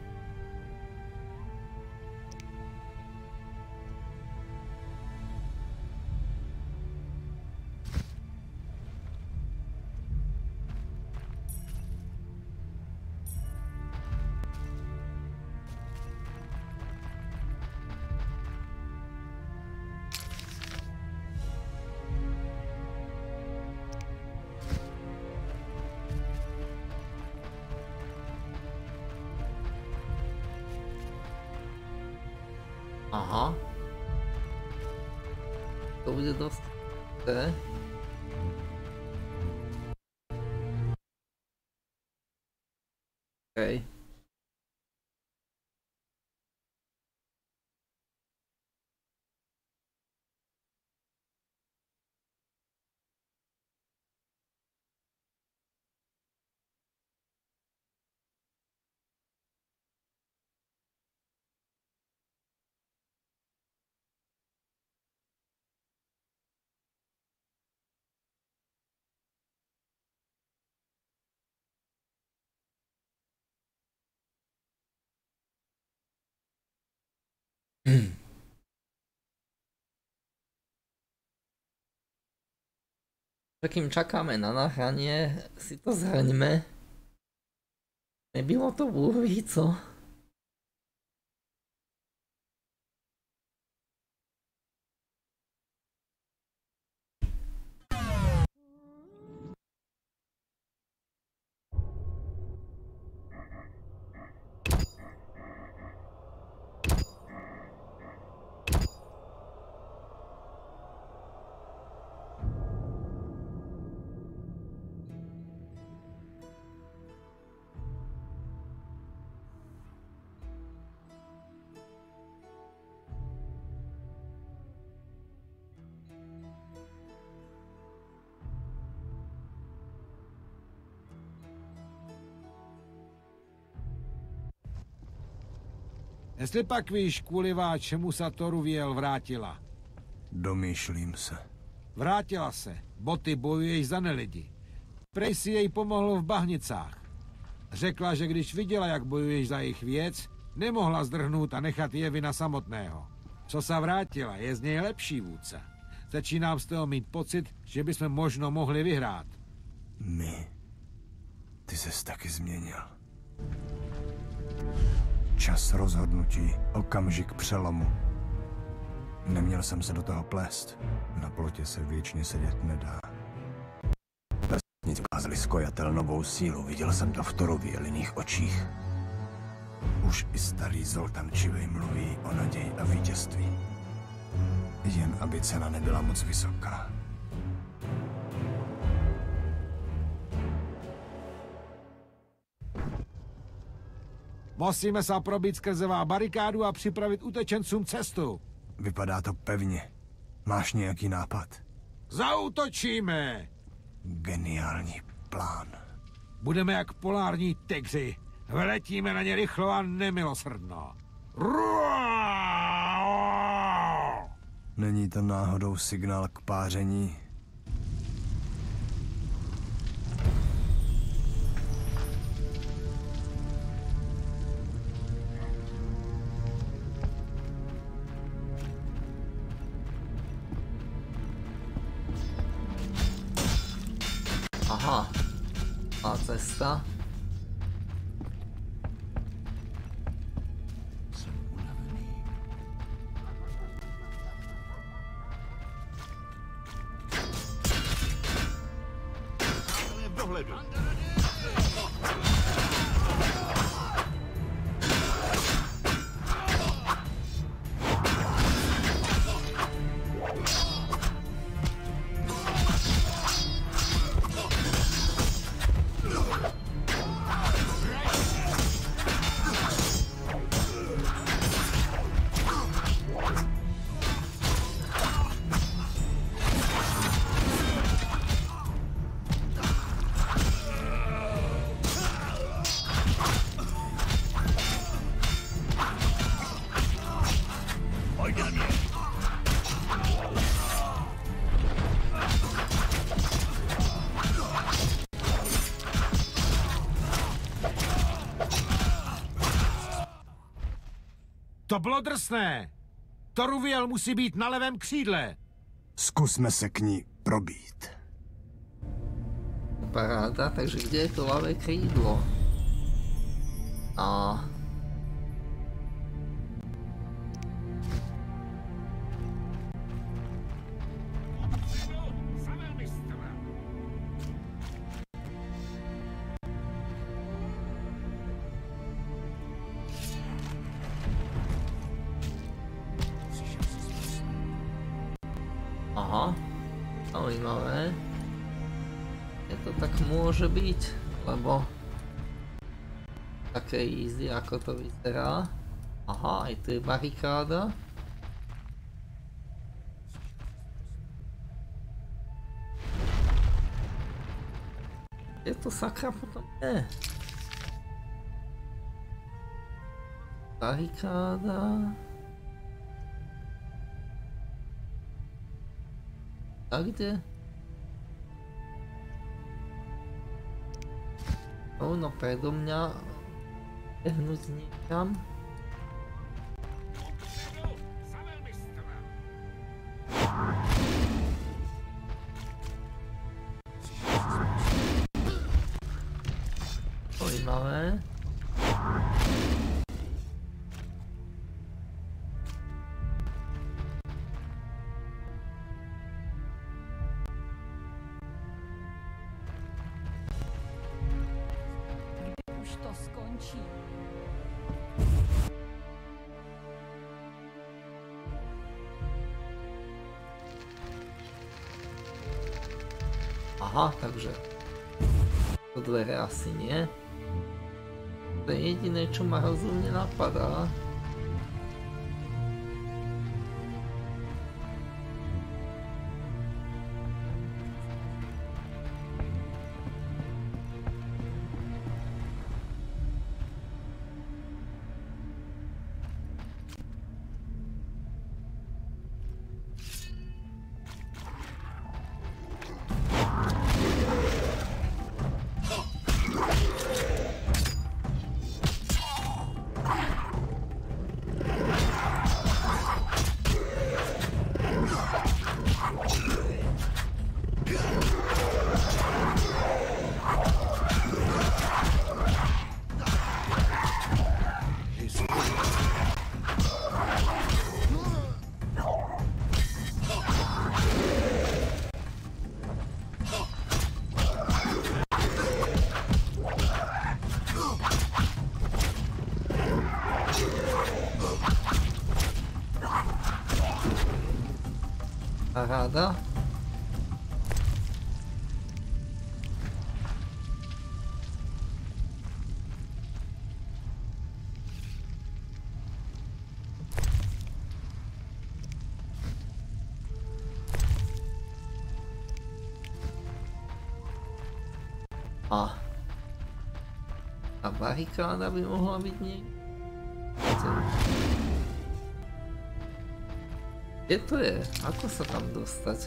Aha. To bude dost. Okay. Kým čakáme na nahranie, si to zhrňme. Nebylo to bůhví, co? Jestli pak víš, kvůli čemu se Toruviel vrátila. Domýšlím se. Vrátila se. Boty bojuješ za nelidi. Prej si jej pomohl v Bahnicách. Řekla, že když viděla, jak bojuješ za jejich věc, nemohla zdrhnout a nechat Jevina samotného. Co se vrátila, je z něj lepší vůdce. Začínám z toho mít pocit, že bychom možno mohli vyhrát. My? Ty ses taky změnil. Čas rozhodnutí, okamžik přelomu. Neměl jsem se do toho plést. Na plotě se věčně sedět nedá. Vesnici ukázali skojatel novou sílu, viděl jsem to v Thorově liných očích. Už i starý Zoltan Čivej mluví o naději a vítězství. Jen aby cena nebyla moc vysoká. Musíme se probít skrzevá barikádu a připravit utečencům cestu. Vypadá to pevně. Máš nějaký nápad? Zaútočíme! Geniální plán. Budeme jak polární tygři. Vletíme na ně rychlo a nemilosrdno. Není to náhodou signál k páření? Aha, a cesta. To bylo drsné. Thoruviel musí být na levém křídle. Zkusme se k ní probít. Paráda, takže kde je to ľavé krídlo? A... Aha, zaujímavé. Je to tak môže byť, lebo také easy, ako to vyzerá. Aha, aj tu je barikáda. Je to sakra potom je. Barikáda. A kde? No predo mňa behnúť niekam. Zajímavé. Aha, takže do dvere asi nie. To je jediné, čo ma rozumne napadá. Paráda. A barikáda by mohla byť niekde. Kde to je? Ako sa tam dostať?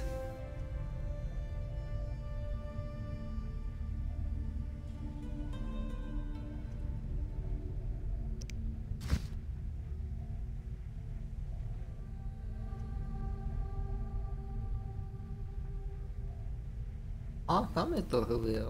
A tam je to hrviel.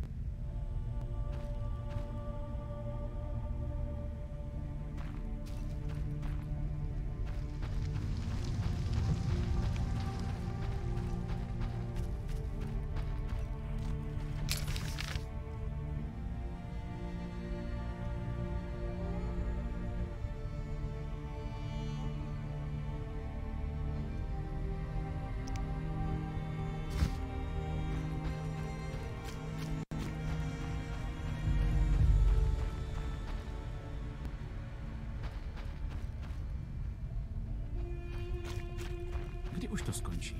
Kdy už to skončí?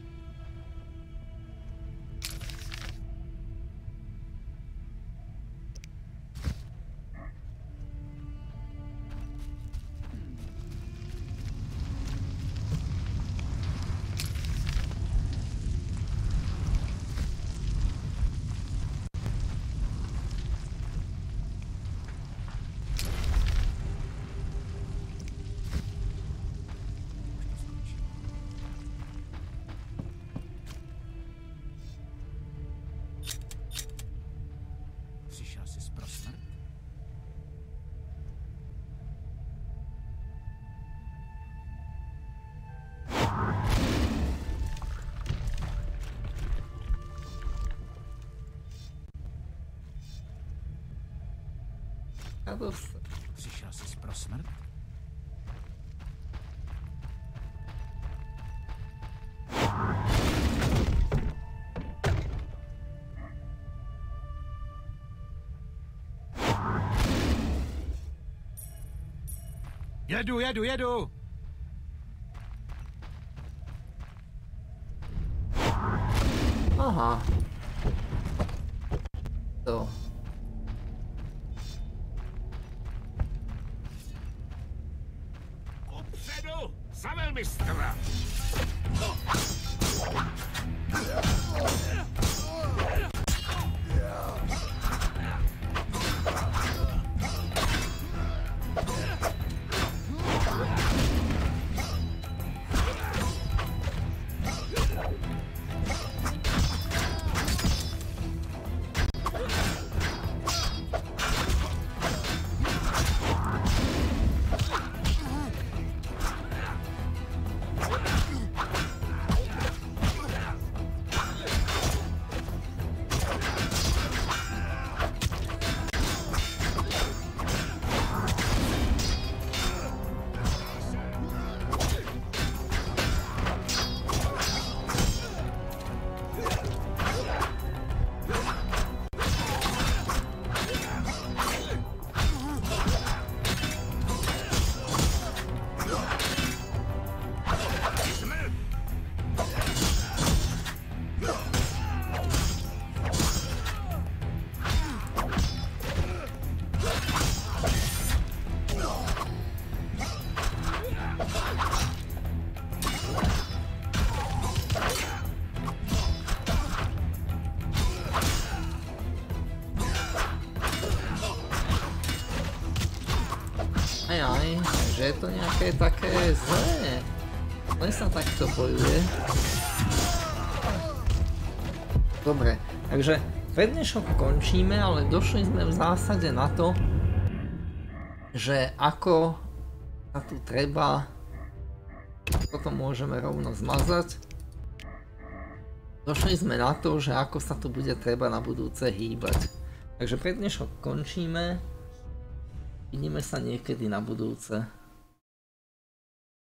Přišel jsi pro smrt? Přišel jsi pro smrt? Jedu! Aha. To. Kupředu! Za velmistra! Že je to nejaké také zlé. Len sa takto bojuje. Dobre, takže pre dnešok končíme, ale došli sme v zásade na to, že ako sa tu treba, toto môžeme rovno zmazať. Došli sme na to, že ako sa tu bude treba na budúce hýbať. Takže pre dnešok končíme. Vidíme sa niekedy na budúce.